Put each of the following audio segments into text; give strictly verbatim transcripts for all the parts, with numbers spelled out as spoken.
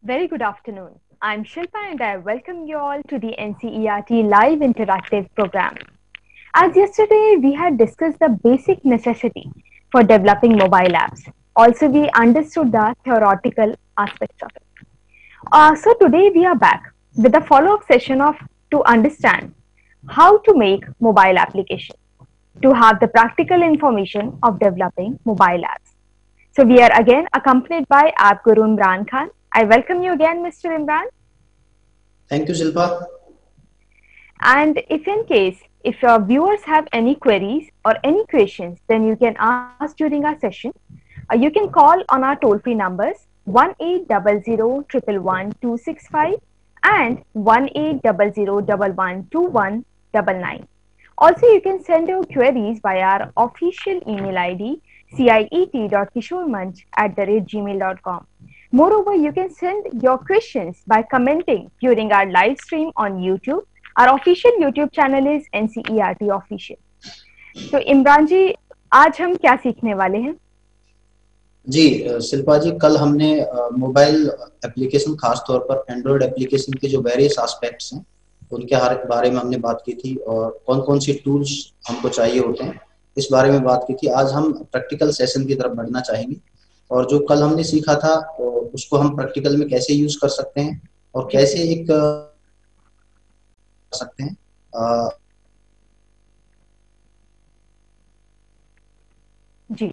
Very good afternoon. I'm Shilpa and I welcome you all to the N C E R T live interactive program. As yesterday we had discussed the basic necessity for developing mobile apps. Also we understood the theoretical aspects of it. Uh, so today we are back with a follow-up session of to understand how to make mobile application, to have the practical information of developing mobile apps. So we are again accompanied by App Guru Imran Khan. I welcome you again, Mister Imran. Thank you, Shilpa. And if in case, if your viewers have any queries or any questions, then you can ask during our session. Uh, you can call on our toll-free numbers one eight zero zero one one one two six five and one eight zero zero one one two one nine nine. Also, you can send your queries via our official email I D ciet dot kishormanch at the rate gmail dot com. Moreover, you can send your questions by commenting during our live stream on YouTube. Our official YouTube channel is N C E R T Official. तो इमरान जी, आज हम क्या सीखने वाले हैं? जी शिल्पा जी, कल हमने mobile application, खास तौर पर एंड्रॉयड एप्लीकेशन के जो वेरियस एस्पेक्ट्स हैं उनके हर बारे में हमने बात की थी और कौन कौन सी टूल्स हमको चाहिए होते हैं इस बारे में बात की थी। आज हम प्रैक्टिकल सेशन की तरफ बढ़ना चाहेंगे और जो कल हमने सीखा था उसको हम प्रैक्टिकल में कैसे यूज कर सकते हैं और कैसे एक कर सकते हैं। आ, जी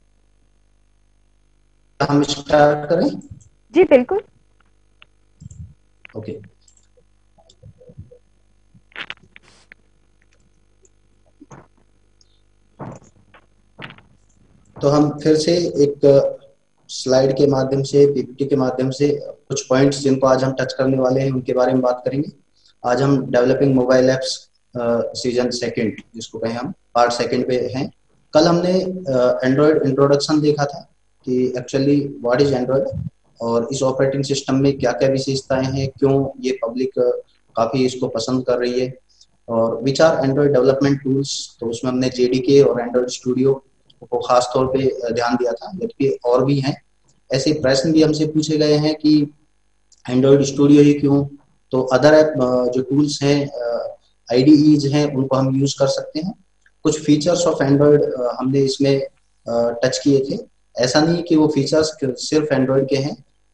हम स्टार्ट करें? जी बिल्कुल। ओके, तो हम फिर से एक स्लाइड के माध्यम से, पीपीटी के माध्यम से कुछ पॉइंट्स जिनको आज हम टच करने वाले हैं उनके बारे में बात करेंगे। आज हम developing mobile apps season second, जिसको कहें हम, पार्ट सेकंड पे हैं। कल हमने एंड्रॉयड इंट्रोडक्शन देखा था कि एक्चुअली व्हाट इज एंड्रॉयड और इस ऑपरेटिंग सिस्टम में क्या क्या विशेषताएं हैं, क्यों ये पब्लिक काफी इसको पसंद कर रही है, और which are Android development tools. तो उसमें हमने जेडीके और एंड्रॉयड स्टूडियो को खास तौर पे ध्यान दिया था, जबकि और भी हैं। ऐसे प्रश्न भी हमसे पूछे गए हैं कि एंड्रॉयड स्टूडियो ही क्यों, तो अदर ऐप जो टूल्स हैं, आईडीईज हैं, उनको हम यूज कर सकते हैं। कुछ फीचर्स ऑफ एंड्रॉयड हमने इसमें टच किए थे। ऐसा नहीं कि वो फीचर्स सिर्फ एंड्रॉयड के हैं,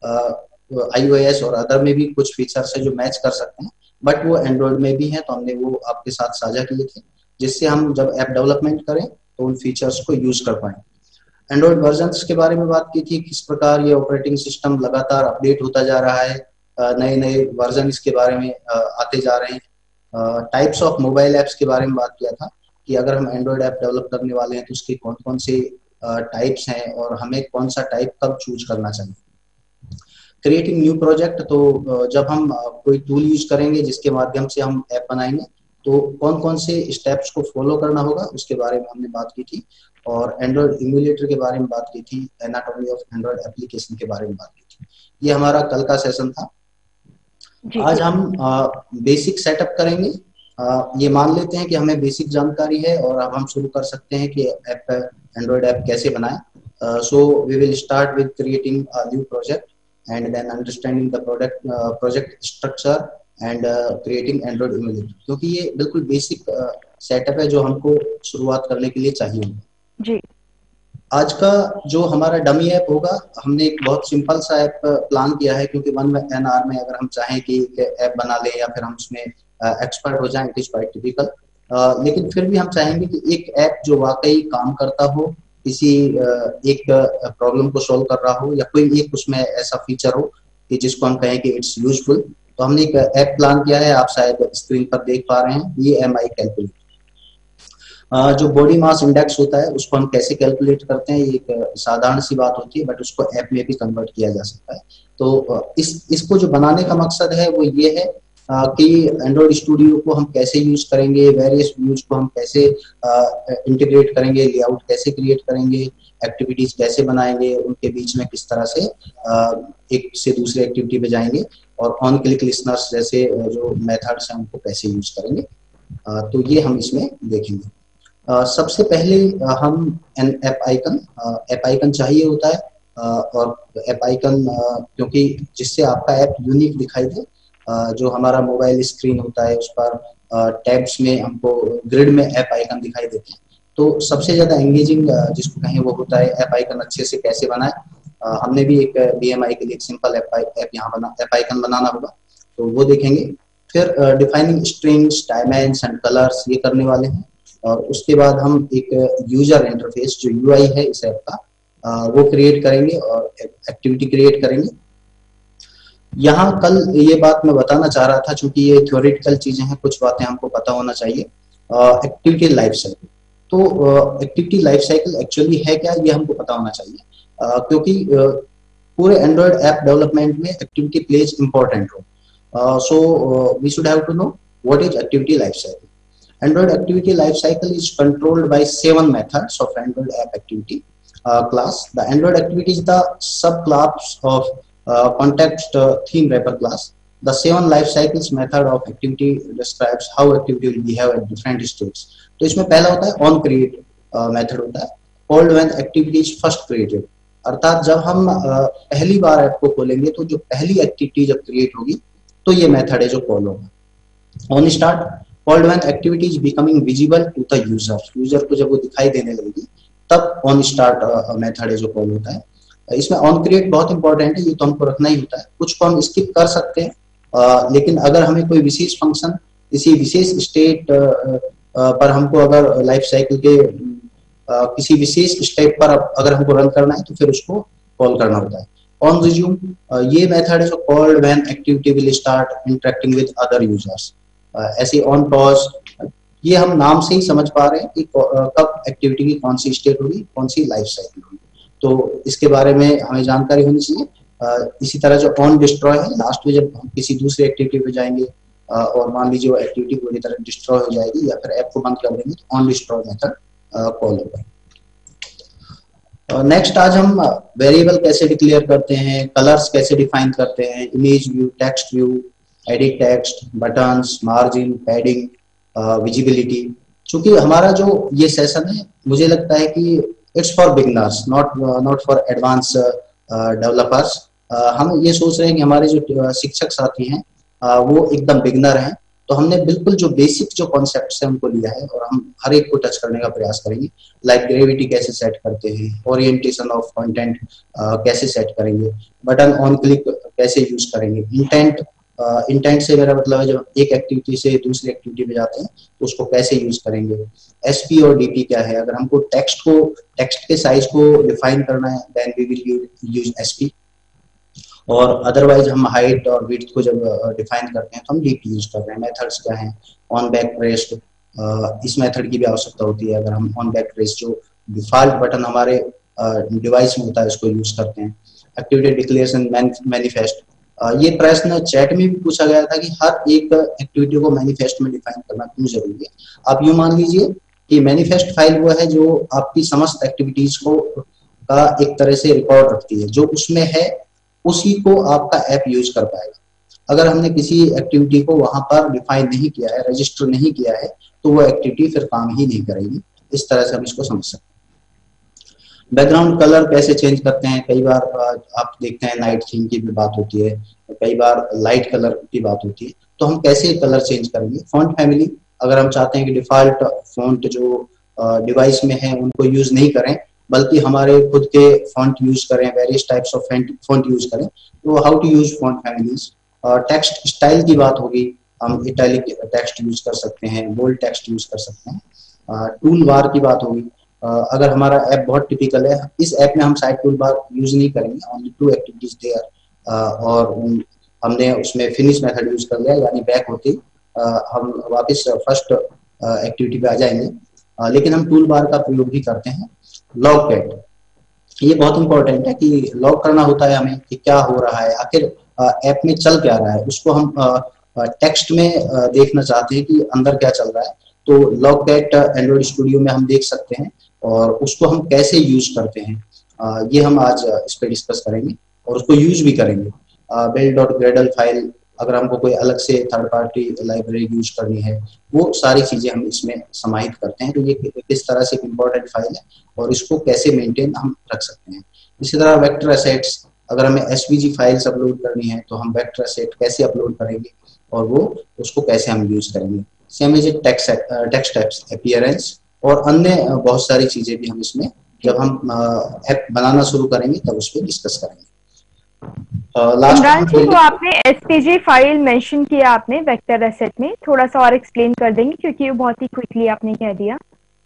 आईओएस और अदर में भी कुछ फीचर्स है जो मैच कर सकते हैं, बट वो एंड्रॉयड में भी हैं, तो हमने वो आपके साथ साझा किए थे, जिससे हम जब ऐप डेवलपमेंट करें तो उन फीचर्स को यूज कर पाए। एंड्रॉयड वर्जन्स के बारे में बात की थी, किस प्रकार ये ऑपरेटिंग सिस्टम लगातार अपडेट होता जा रहा है, नए नए वर्जन इसके बारे में आते जा रहे हैं। टाइप्स ऑफ मोबाइल ऐप्स के बारे में बात किया था कि अगर हम एंड्रॉयड ऐप डेवलप करने वाले हैं तो उसके कौन कौन से टाइप्स हैं और हमें कौन सा टाइप कब चूज करना चाहिए। क्रिएटिंग न्यू प्रोजेक्ट, तो जब हम कोई टूल यूज करेंगे जिसके माध्यम से हम ऐप बनाएंगे तो कौन कौन से स्टेप्स को फॉलो करना होगा उसके बारे में हमने बात की थी। और एंड्रॉयड इम्यूलेटर के बारे में बात की थी, एनाटॉमी ऑफ एंड्रॉयड एप्लीकेशन के बारे में बात की थी। ये हमारा कल का सेशन था। आज हम बेसिक सेटअप करेंगे। आ, ये मान लेते हैं कि हमें बेसिक जानकारी है और अब हम शुरू कर सकते हैं कि ऐप, एंड्रॉयड ऐप कैसे बनाएं। So we will start with creating a new project and then understanding the product project structure and creating Android emulator, क्योंकि ये बिल्कुल बेसिक सेटअप है जो हमको शुरुआत करने के लिए चाहिए जी। आज का जो हमारा डमी ऐप होगा, हमने एक बहुत सिंपल सा ऐप प्लान किया है, क्योंकि वन एन आवर में अगर हम चाहें कि ऐप बना ले या फिर हम उसमें एक्सपर्ट हो जाएं, इट इज क्वाइट टिपिकल। लेकिन फिर भी हम चाहेंगे कि एक ऐप जो वाकई काम करता हो, किसी एक प्रॉब्लम को सोल्व कर रहा हो, या कोई एक उसमें ऐसा फीचर हो कि जिसको हम कहें कि इट्स यूजफुल। तो हमने एक ऐप प्लान किया है, आप शायद स्क्रीन पर देख पा रहे हैं, ये एम आई कैलकुलेटर। जो बॉडी मास इंडेक्स होता है उसको हम कैसे कैलकुलेट करते हैं, ये एक साधारण सी बात होती है, बट उसको ऐप में भी कन्वर्ट किया जा सकता है। तो इस इसको जो बनाने का मकसद है वो ये है कि एंड्रॉयड स्टूडियो को हम कैसे यूज करेंगे, वेरियस व्यूज को हम कैसे इंटीग्रेट करेंगे, लेआउट कैसे क्रिएट करेंगे, एक्टिविटीज कैसे बनाएंगे, उनके बीच में किस तरह से आ, एक से दूसरे एक्टिविटी पे जाएंगे, और ऑन क्लिक लिसनर्स जैसे जो मेथड्स हैं उनको कैसे यूज करेंगे। आ, तो ये हम इसमें देखेंगे। Uh, सबसे पहले uh, हम an app icon app icon चाहिए होता है। और ऐप आइकन, क्योंकि जिससे आपका ऐप यूनिक दिखाई दे। जो हमारा मोबाइल स्क्रीन होता है उस पर टैब्स में हमको ग्रिड में ऐप आइकन दिखाई देते हैं। तो सबसे ज्यादा एंगेजिंग जिसको कहें वो होता है ऐप आइकन अच्छे से कैसे बनाए। हमने भी एक बीएमआई के लिए एक सिंपल ऐप ऐप यहाँ बना ऐप आइकन बनाना होगा, तो वो देखेंगे। फिर defining strings, dimensions and colours ये करने वाले हैं। और उसके बाद हम एक यूजर इंटरफेस जो यूआई है इस ऐप का वो क्रिएट करेंगे और एक्टिविटी क्रिएट करेंगे। यहाँ कल ये बात मैं बताना चाह रहा था, चूंकि ये थ्योरेटिकल चीजें हैं, कुछ बातें हमको पता होना चाहिए। एक्टिविटी लाइफ साइकिल, तो एक्टिविटी लाइफ साइकिल एक्चुअली है क्या ये हमको पता होना चाहिए, uh, क्योंकि uh, पूरे एंड्रॉइड ऐप डेवलपमेंट में activity plays important role. So we should have to know what is activity life cycle. Android activity lifecycle is controlled by seven methods of Android app activity uh, class. The Android activity is the subclass of uh, context uh, theme wrapper class. The seven life cycles method of activity describes how activity will behave at different states. तो इसमें पहला होता है on create uh, method होता है, called when activity is first created. अर्थात जब हम uh, पहली बार ऐप को खोलेंगे तो जो पहली एक्टिविटी जब क्रिएट होगी तो ये मेथड है जो कॉल होगा। On start called when activity is becoming visible to the user. User को जब वो दिखाई देने लगेगी तब ऑन स्टार्ट मेथड है जो कॉल होता है। इसमें ऑन क्रिएट बहुत इंपॉर्टेंट है, ये तो हमको रखना ही होता है। कुछ को हम स्किप कर सकते हैं, uh, लेकिन अगर हमें कोई विशेष फंक्शन किसी विशेष स्टेट uh, uh, पर हमको अगर लाइफ साइकिल के uh, किसी विशेष स्टेप पर अगर हमको रन करना है तो फिर उसको कॉल करना होता है। ऑन रिज्यूम uh, ये मेथड है जो called when activity will start interacting with other users. ऐसे ऑन पॉज, ये हम नाम से ही समझ पा रहे हैं कि कब एक्टिविटी की कौन सी स्टेट होगी, कौन सी लाइफ साइकिल होगी, तो इसके बारे में हमें जानकारी होनी चाहिए। इसी तरह जो ऑन डिस्ट्रॉय है, लास्ट में जब हम किसी दूसरी एक्टिविटी पे जाएंगे और मान लीजिए वो एक्टिविटी पूरी तरह डिस्ट्रॉय हो जाएगी या फिर ऐप को बंद कर देंगे तो ऑन डिस्ट्रॉय मेथड कॉल होगा। नेक्स्ट आज हम वेरिएबल कैसे डिक्लेयर करते हैं, कलर्स कैसे डिफाइन करते हैं, image view, text view, edit text, buttons, margin, padding, visibility. चूंकि हमारा जो ये सेशन है मुझे लगता है कि it's for beginners, not not for advance developers. हम ये सोच रहे हैं कि हमारे जो शिक्षक साथी हैं uh, वो एकदम बिगिनर हैं, तो हमने बिल्कुल जो बेसिक जो कॉन्सेप्ट्स हैं उनको लिया है और हम हर एक को टच करने का प्रयास करेंगे। लाइक ग्रेविटी कैसे सेट करते हैं, ओरिएंटेशन ऑफ कंटेंट कैसे सेट करेंगे, बटन ऑन क्लिक कैसे यूज करेंगे, इंटेंट इंटेंट uh, से मेरा मतलब है जब एक एक्टिविटी से दूसरी एक्टिविटी में जाते हैं तो उसको कैसे यूज करेंगे, एसपी और डीपी क्या है, अगर हमको टेक्स्ट को टेक्स्ट के साइज को डिफाइन करना है then we will use SP, और अदरवाइज हम हाइट और विड्थ को जब डिफाइन करते हैं तो हम डीपी यूज कर रहे हैं। मेथड्स क्या हैं, ऑन बैक प्रेस्ड, इस मेथड की भी आवश्यकता होती है। अगर हम ऑन बैक प्रेस जो डिफॉल्ट बटन हमारे डिवाइस में होता है उसको यूज करते हैं। एक्टिविटी डिक्लेरेशन, मैनिफेस्ट, Uh, ये प्रश्न चैट में भी पूछा गया था कि हर एक एक्टिविटी को मैनिफेस्ट में डिफाइन करना क्यों जरूरी है। आप यूं मान लीजिए कि मैनिफेस्ट फाइल वो है जो आपकी समस्त एक्टिविटीज को का एक तरह से रिकॉर्ड रखती है, जो उसमें है उसी को आपका ऐप यूज कर पाएगा। अगर हमने किसी एक्टिविटी को वहां पर डिफाइन नहीं किया है, रजिस्टर नहीं किया है, तो वो एक्टिविटी फिर काम ही नहीं करेगी। इस तरह से हम इसको समझ सकते हैं। बैकग्राउंड कलर कैसे चेंज करते हैं, कई बार आप देखते हैं नाइट थीम की भी बात होती है, कई बार लाइट कलर की बात होती है, तो हम कैसे कलर चेंज करेंगे। फॉन्ट फैमिली, अगर हम चाहते हैं कि डिफॉल्ट फॉन्ट जो डिवाइस में है उनको यूज नहीं करें बल्कि हमारे खुद के फॉन्ट यूज करें, various types of font use करें, तो how to use font families. Text style की बात होगी, हम इटैलिक टेक्स्ट यूज कर सकते हैं, बोल्ड टेक्स्ट यूज कर सकते हैं। टूल बार की बात होगी, Uh, अगर हमारा ऐप बहुत टिपिकल है, इस ऐप में हम साइड टूल बार यूज नहीं करेंगे, ओनली टू एक्टिविटीज देयर, और हमने उसमें फिनिश मेथड यूज कर लिया, यानी बैक होते ही uh, हम वापस फर्स्ट एक्टिविटी पे आ जाएंगे। uh, लेकिन हम टूल बार का प्रयोग भी करते हैं। लॉग कैट, ये बहुत इंपॉर्टेंट है कि लॉग करना होता है हमें कि क्या हो रहा है, आखिर ऐप uh, में चल क्या रहा है, उसको हम टेक्स्ट uh, में uh, देखना चाहते हैं कि अंदर क्या चल रहा है। तो लॉग कैट एंड्रॉइड स्टूडियो में हम देख सकते हैं और उसको हम कैसे यूज करते हैं आ, ये हम आज इस पे डिस्कस करेंगे और उसको यूज भी करेंगे। बिल्ड डॉट ग्रेडल फाइल अगर हमको कोई अलग से थर्ड पार्टी लाइब्रेरी यूज करनी है, वो सारी चीजें हम इसमें समाहित करते हैं। तो ये किस तरह से एक इम्पोर्टेंट फाइल है और इसको कैसे मेंटेन हम रख सकते हैं। इसी तरह वेक्टर एसेट्स, अगर हमें एसवीजी फाइल्स अपलोड करनी है तो हम वेक्टर एसेट कैसे अपलोड करेंगे और वो उसको कैसे हम यूज करेंगे। Same as text text appearance और अन्य बहुत सारी चीजें भी हम इसमें जब हम ऐप बनाना शुरू करेंगे तब उस पर डिस्कस करेंगे। इमरान जी, तो आपने एसपीजी फाइल मेंशन किया आपने वेक्टर एसेट में, थोड़ा सा और एक्सप्लेन कर देंगे क्योंकि वो बहुत ही क्विकली आपने कह दिया।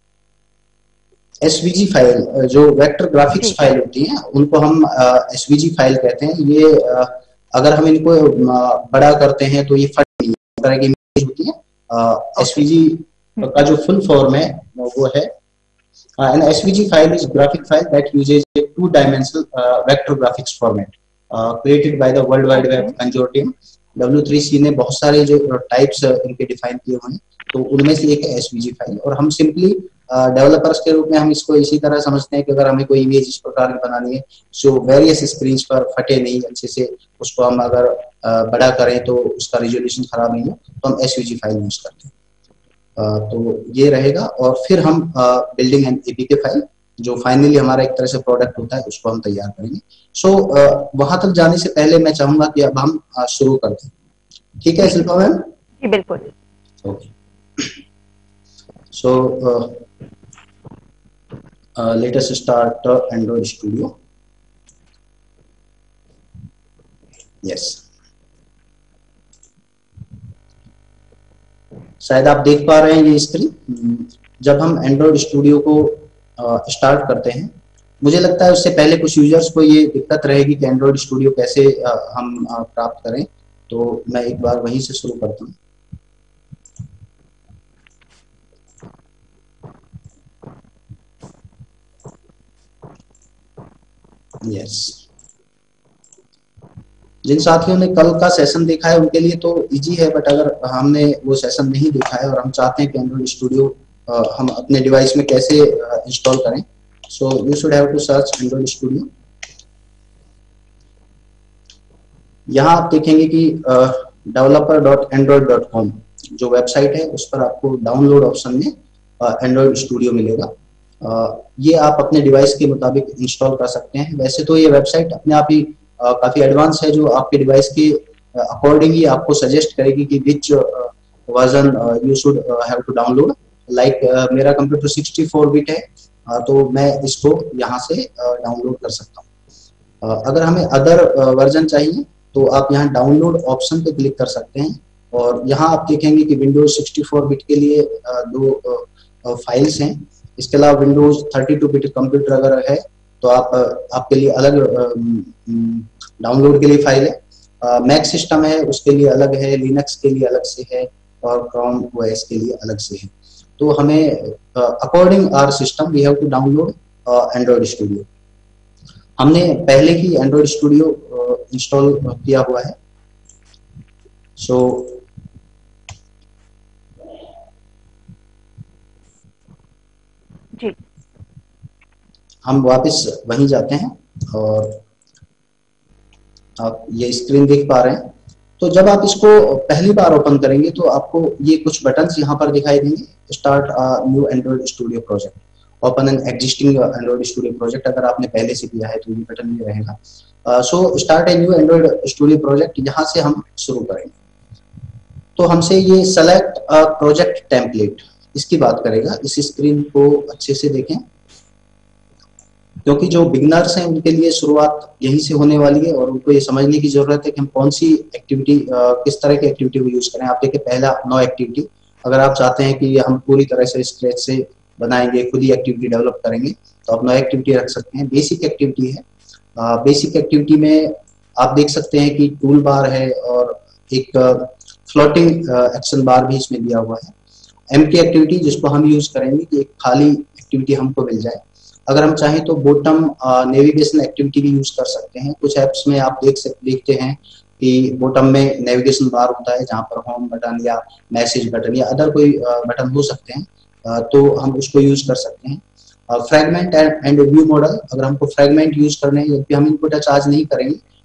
एसवीजी फाइल जो वेक्टर ग्राफिक्स फाइल होती हैं उनको हम एसवीजी फाइल कहते हैं। ये आ, अगर हम इनको बड़ा करते हैं तो ये फट नहीं, इस तरह की इमेज होती है। एसवीजी का जो फुल फॉर्म है वो है an S V G file is graphic file that uses a two dimensional uh, vector graphics format uh, created by the World Wide Web Consortium। W three C ने बहुत सारे जो types इनके define किए हुए हैं, तो उनमें से एक है एसवीजी फाइल। और हम सिंपली डेवलपर्स के रूप में हम इसको इसी तरह समझते हैं कि अगर हमें कोई इमेज इस प्रकार की बनानी है जो वेरियस स्क्रीन पर फटे नहीं अच्छे से, उसको हम अगर uh, बड़ा करें तो उसका रिजोल्यूशन खराब नहीं हो, तो हम एसवीजी फाइल यूज करते हैं। Uh, तो ये रहेगा। और फिर हम बिल्डिंग एंड एपीके फाइल जो फाइनली हमारा एक तरह से प्रोडक्ट होता है उसको हम तैयार करेंगे। सो so, uh, वहां तक जाने से पहले मैं चाहूंगा कि अब हम uh, शुरू करते हैं। ठीक है शिल्पा मैम? जी बिल्कुल। Okay, so let us start Android Studio. Yes, शायद आप देख पा रहे हैं ये स्क्रीन। जब हम एंड्रॉइड स्टूडियो को स्टार्ट करते हैं, मुझे लगता है उससे पहले कुछ यूजर्स को ये दिक्कत रहेगी कि एंड्रॉइड स्टूडियो कैसे आ, हम आ, प्राप्त करें। तो मैं एक बार वहीं से शुरू करता हूँ। यस, जिन साथियों ने कल का सेशन देखा है उनके लिए तो इजी है, बट अगर हमने वो सेशन नहीं देखा है और हम चाहते हैं कि एंड्रॉइड स्टूडियो हम अपने डिवाइस में कैसे इंस्टॉल करें, so you should have to search Android Studio. यहाँ आप देखेंगे कि developer dot android dot com जो वेबसाइट है उस पर आपको डाउनलोड ऑप्शन में एंड्रॉइड स्टूडियो मिलेगा। uh, ये आप अपने डिवाइस के मुताबिक इंस्टॉल कर सकते हैं। वैसे तो ये वेबसाइट अपने आप ही Uh, काफी एडवांस है, जो आपके डिवाइस के अकॉर्डिंग ही आपको सजेस्ट करेगी कि which version you should have to download. Like मेरा कंप्यूटर सिक्सटी फोर बिट है, uh, तो मैं इसको यहाँ से डाउनलोड uh, कर सकता हूँ। uh, अगर हमें अदर वर्जन uh, चाहिए तो आप यहाँ डाउनलोड ऑप्शन पे क्लिक कर सकते हैं और यहाँ आप देखेंगे कि विंडोज सिक्सटी फोर बिट के लिए uh, दो फाइल्स uh, हैं। इसके अलावा Windows thirty two bit computer अगर है तो आप आपके लिए अलग डाउनलोड के लिए फाइल है। मैक सिस्टम है उसके लिए अलग है, लिनक्स के लिए अलग से है और क्रोम ओएस के लिए अलग से है। तो हमें according our system we have to download Android Studio. हमने पहले ही एंड्रॉइड स्टूडियो इंस्टॉल किया हुआ है। सो so, जी हम वापस वहीं जाते हैं और आप ये स्क्रीन देख पा रहे हैं। तो जब आप इसको पहली बार ओपन करेंगे तो आपको ये कुछ बटन्स यहाँ पर दिखाई देंगे। Start a new Android Studio project, open an existing Android Studio project. अगर आपने पहले से किया है तो ये बटन ये रहेगा। So start a new Android Studio project, यहाँ से हम शुरू करेंगे। तो हमसे ये सेलेक्ट अ प्रोजेक्ट टेम्पलेट इसकी बात करेगा। इस स्क्रीन को अच्छे से देखें क्योंकि जो बिगनर्स हैं उनके लिए शुरुआत यहीं से होने वाली है और उनको ये समझने की जरूरत है कि हम कौन सी एक्टिविटी किस तरह की एक्टिविटी को यूज करें। आप देखिए पहला नो एक्टिविटी। अगर आप चाहते हैं कि हम पूरी तरह से स्क्रैच से बनाएंगे, खुद ही एक्टिविटी डेवलप करेंगे, तो आप नो एक्टिविटी रख सकते हैं। बेसिक एक्टिविटी है। बेसिक एक्टिविटी में आप देख सकते हैं कि टूल बार है और एक फ्लोटिंग एक्शन बार भी इसमें दिया हुआ है। एम्प्टी एक्टिविटी जिसको हम यूज करेंगे कि एक खाली एक्टिविटी हमको मिल जाए। अगर हम चाहें तो बॉटम नेविगेशन एक्टिविटी भी यूज कर सकते हैं। कुछ ऐप्स में आप देख सकते देखते हैं कि बॉटम में नेविगेशन बार होता है जहां पर होम बटन या मैसेज बटन या अदर कोई बटन हो सकते हैं, तो हम उसको यूज कर सकते हैं। फ्रैगमेंट एंड व्यू मॉडल, अगर हमको फ्रैगमेंट यूज करने हैं, जबकि हम इनको टच आज नहीं करेंगे,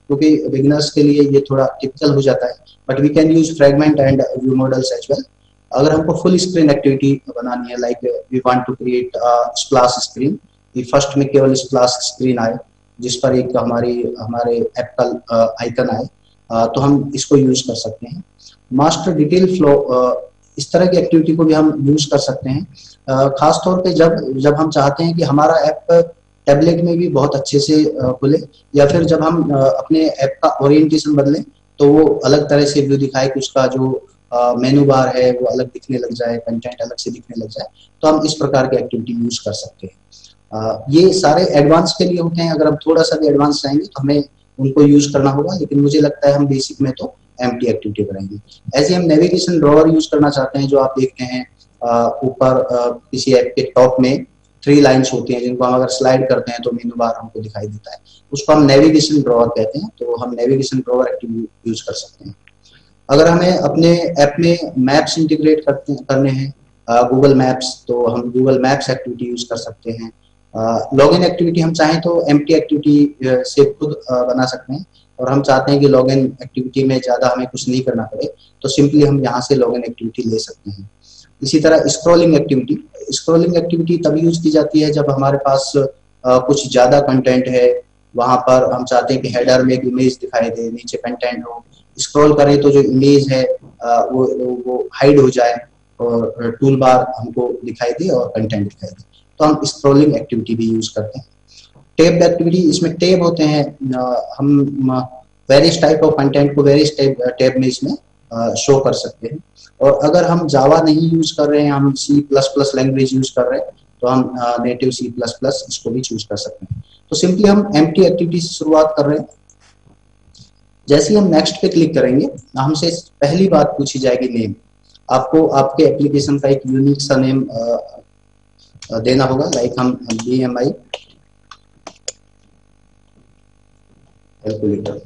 क्योंकि बिगिनर्स के लिए ये थोड़ा टिपिकल हो जाता है, but we can use fragment and view models as well. अगर हमको फुल स्क्रीन एक्टिविटी बनानी है, like we want to create splash screen, first में केवल स्प्लैश स्क्रीन आए जिस पर एक हमारी हमारे ऐप का आइकन आए, तो हम इसको यूज कर सकते हैं। मास्टर डिटेल फ्लो, इस तरह की एक्टिविटी को भी हम यूज कर सकते हैं, खास तौर पे जब जब हम चाहते हैं कि हमारा ऐप टैबलेट में भी बहुत अच्छे से खुले, या फिर जब हम अपने ऐप का ओरिएंटेशन बदलें तो वो अलग तरह से व्यू दिखाए कि उसका जो मेनू बार है वो अलग दिखने लग जाए, कंटेंट अलग से दिखने लग जाए, तो हम इस प्रकार की एक्टिविटी यूज कर सकते हैं। आ, ये सारे एडवांस के लिए होते हैं, अगर हम थोड़ा सा भी एडवांस चाहेंगे तो हमें उनको यूज करना होगा, लेकिन मुझे लगता है हम बेसिक में तो एम्प्टी एक्टिविटी करेंगे। ऐसे हम नेविगेशन ड्रॉवर यूज करना चाहते हैं, जो आप देखते हैं ऊपर किसी ऐप के टॉप में थ्री लाइंस होती हैं जिनको हम अगर स्लाइड करते हैं तो मेनू बार हमको दिखाई देता है, उसको हम नेविगेशन ड्रॉवर कहते हैं। तो हम नेविगेशन ड्रॉवर एक्टिविटी यूज कर सकते हैं। अगर हमें अपने ऐप में मैप्स इंटीग्रेट करते करने हैं, गूगल मैप्स, तो हम गूगल मैप्स एक्टिविटी यूज कर सकते हैं। लॉगिन एक्टिविटी हम चाहें तो एम्प्टी एक्टिविटी से खुद बना सकते हैं, और हम चाहते हैं कि लॉगिन एक्टिविटी में ज्यादा हमें कुछ नहीं करना पड़े तो सिंपली हम यहाँ से लॉगिन एक्टिविटी ले सकते हैं। इसी तरह स्क्रॉलिंग एक्टिविटी, स्क्रॉलिंग एक्टिविटी तभी यूज की जाती है जब हमारे पास आ, कुछ ज्यादा कंटेंट है, वहां पर हम चाहते हैं कि हेडर में एक इमेज दिखाई दे, नीचे कंटेंट हो, स्क्रॉल करें तो जो इमेज है आ, वो वो हाइड हो जाए और टूल बार हमको दिखाई दे और कंटेंट दिखाई दे, तो हम स्क्रॉलिंग एक्टिविटी भी यूज करते हैं। टैब एक्टिविटी, इसमें टैब होते हैं, हम वेरियस टाइप ऑफ कंटेंट को वेरियस टैब टैब में इसमें शो कर सकते हैं। और अगर हम जावा नहीं यूज कर रहे हैं, हम C plus plus language use कर रहे हैं, तो हम नेटिव सी प्लस प्लस इसको भी चूज कर सकते हैं। तो सिंपली हम एम्प्टी एक्टिविटी से शुरुआत कर रहे हैं। जैसे ही हम नेक्स्ट पे क्लिक करेंगे, हमसे पहली बात पूछी जाएगी नेम। आपको आपके एप्लीकेशन का एक यूनिक सा नेम देना होगा, लाइक हम बी एम आई कैलकुलेटर।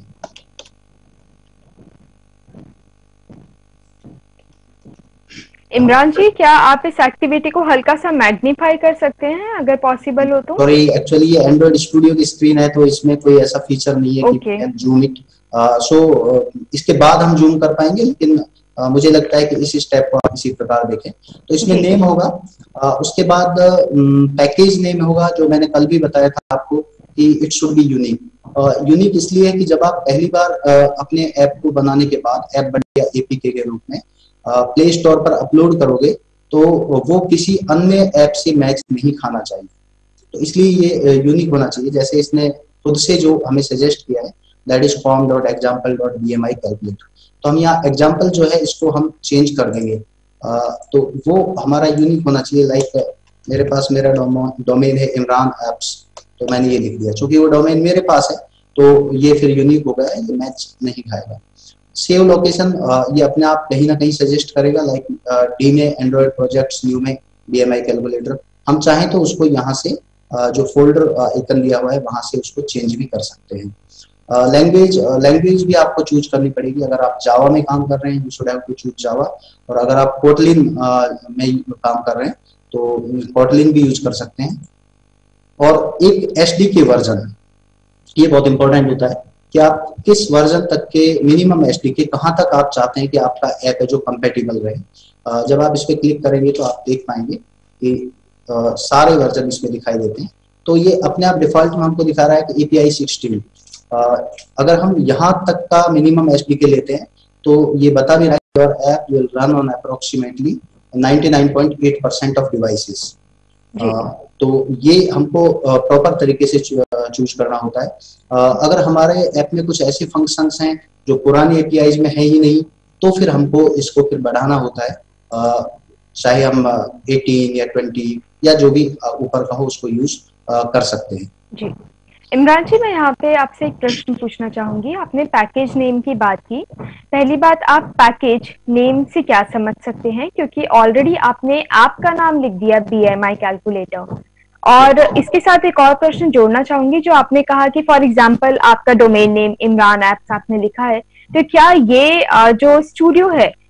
इमरान जी, क्या आप इस एक्टिविटी को हल्का सा मैग्नीफाई कर सकते हैं अगर पॉसिबल हो तो? सॉरी, एक्चुअली ये एंड्रॉइड स्टूडियो की स्क्रीन है तो इसमें कोई ऐसा फीचर नहीं है okay. कि जूम इट। सो इसके बाद हम जूम कर पाएंगे, लेकिन uh, मुझे लगता है कि इस स्टेप को आप इसी प्रकार देखें। तो इसमें नेम होगा, uh, उसके बाद पैकेज नेम होगा, जो मैंने कल भी बताया था आपको कि it should be unique. Unique इसलिए है कि जब आप पहली बार uh, अपने ऐप को बनाने के बाद ऐप बन गया एपीके के रूप में प्ले स्टोर पर अपलोड करोगे तो वो किसी अन्य ऐप से मैच नहीं खाना चाहिए, तो इसलिए ये यूनिक होना चाहिए। जैसे इसने खुद से जो हमें सजेस्ट किया है, that is form dot example dot BMI M आई कैलकुलेटर, तो हम यहाँ एग्जाम्पल जो है इसको हम चेंज कर देंगे, आ, तो वो हमारा यूनिक होना चाहिए। लाइक मेरे पास मेरा डोमेन है इमरान एप्स, तो मैंने ये लिख दिया, चूंकि वो डोमेन मेरे पास है तो ये फिर यूनिक हो गया, ये मैच नहीं खाएगा। सेव लोकेशन, ये अपने आप कहीं ना कहीं सजेस्ट करेगा, लाइक डी में एंड्रॉइड प्रोजेक्ट्स, न्यू में बी एम आई कैलकुलेटर। हम चाहें तो उसको यहाँ से uh, जो फोल्डर आइकन दिया हुआ है वहां से उसको चेंज भी कर सकते हैं। लैंग्वेज uh, लैंग्वेज भी आपको चूज करनी पड़ेगी। अगर आप जावा में काम कर रहे हैं, you should have to choose Java, और अगर आप कोटलिन uh, में काम कर रहे हैं तो कोटलिन भी यूज कर सकते हैं। और एक एच डी के वर्जन, ये बहुत इंपॉर्टेंट होता है कि आप किस वर्जन तक के मिनिमम एसडीके कहाँ तक आप चाहते हैं कि आपका ऐप है जो कंपेटिबल रहे। जब आप इस पे क्लिक करेंगे तो आप देख पाएंगे कि आ, सारे वर्जन इसमें दिखाई देते हैं। तो ये अपने आप डिफॉल्ट में हमको दिखा रहा है कि एपीआई सिक्सटीन। अगर हम यहाँ तक का मिनिमम एसडीके लेते हैं तो ये बता भी रहा है your app will run on approximately ninety nine point eight percent of devices. तो ये हमको प्रॉपर तरीके से चूज करना होता है। अगर हमारे ऐप में कुछ ऐसे फंक्शंस हैं जो पुरानी एपीआईज में है ही नहीं, तो फिर हमको इसको फिर बढ़ाना होता है, चाहे हम एटीन या ट्वेंटी या जो भी ऊपर का हो उसको यूज कर सकते हैं। जी इमरान जी, मैं यहाँ पे आपसे एक प्रश्न पूछना चाहूंगी। आपने पैकेज नेम की बात की। पहली बात, आप पैकेज नेम से क्या समझ सकते हैं, क्योंकि ऑलरेडी आपने ऐप का नाम लिख दिया बी एम आई कैलकुलेटर। और इसके साथ एक और प्रश्न जोड़ना चाहूंगी, जो आपने कहा कि फॉर एग्जांपल आपका डोमेन नेम इमरान एप्स आपने लिखा है, तो क्या ये जो स्टूडियो है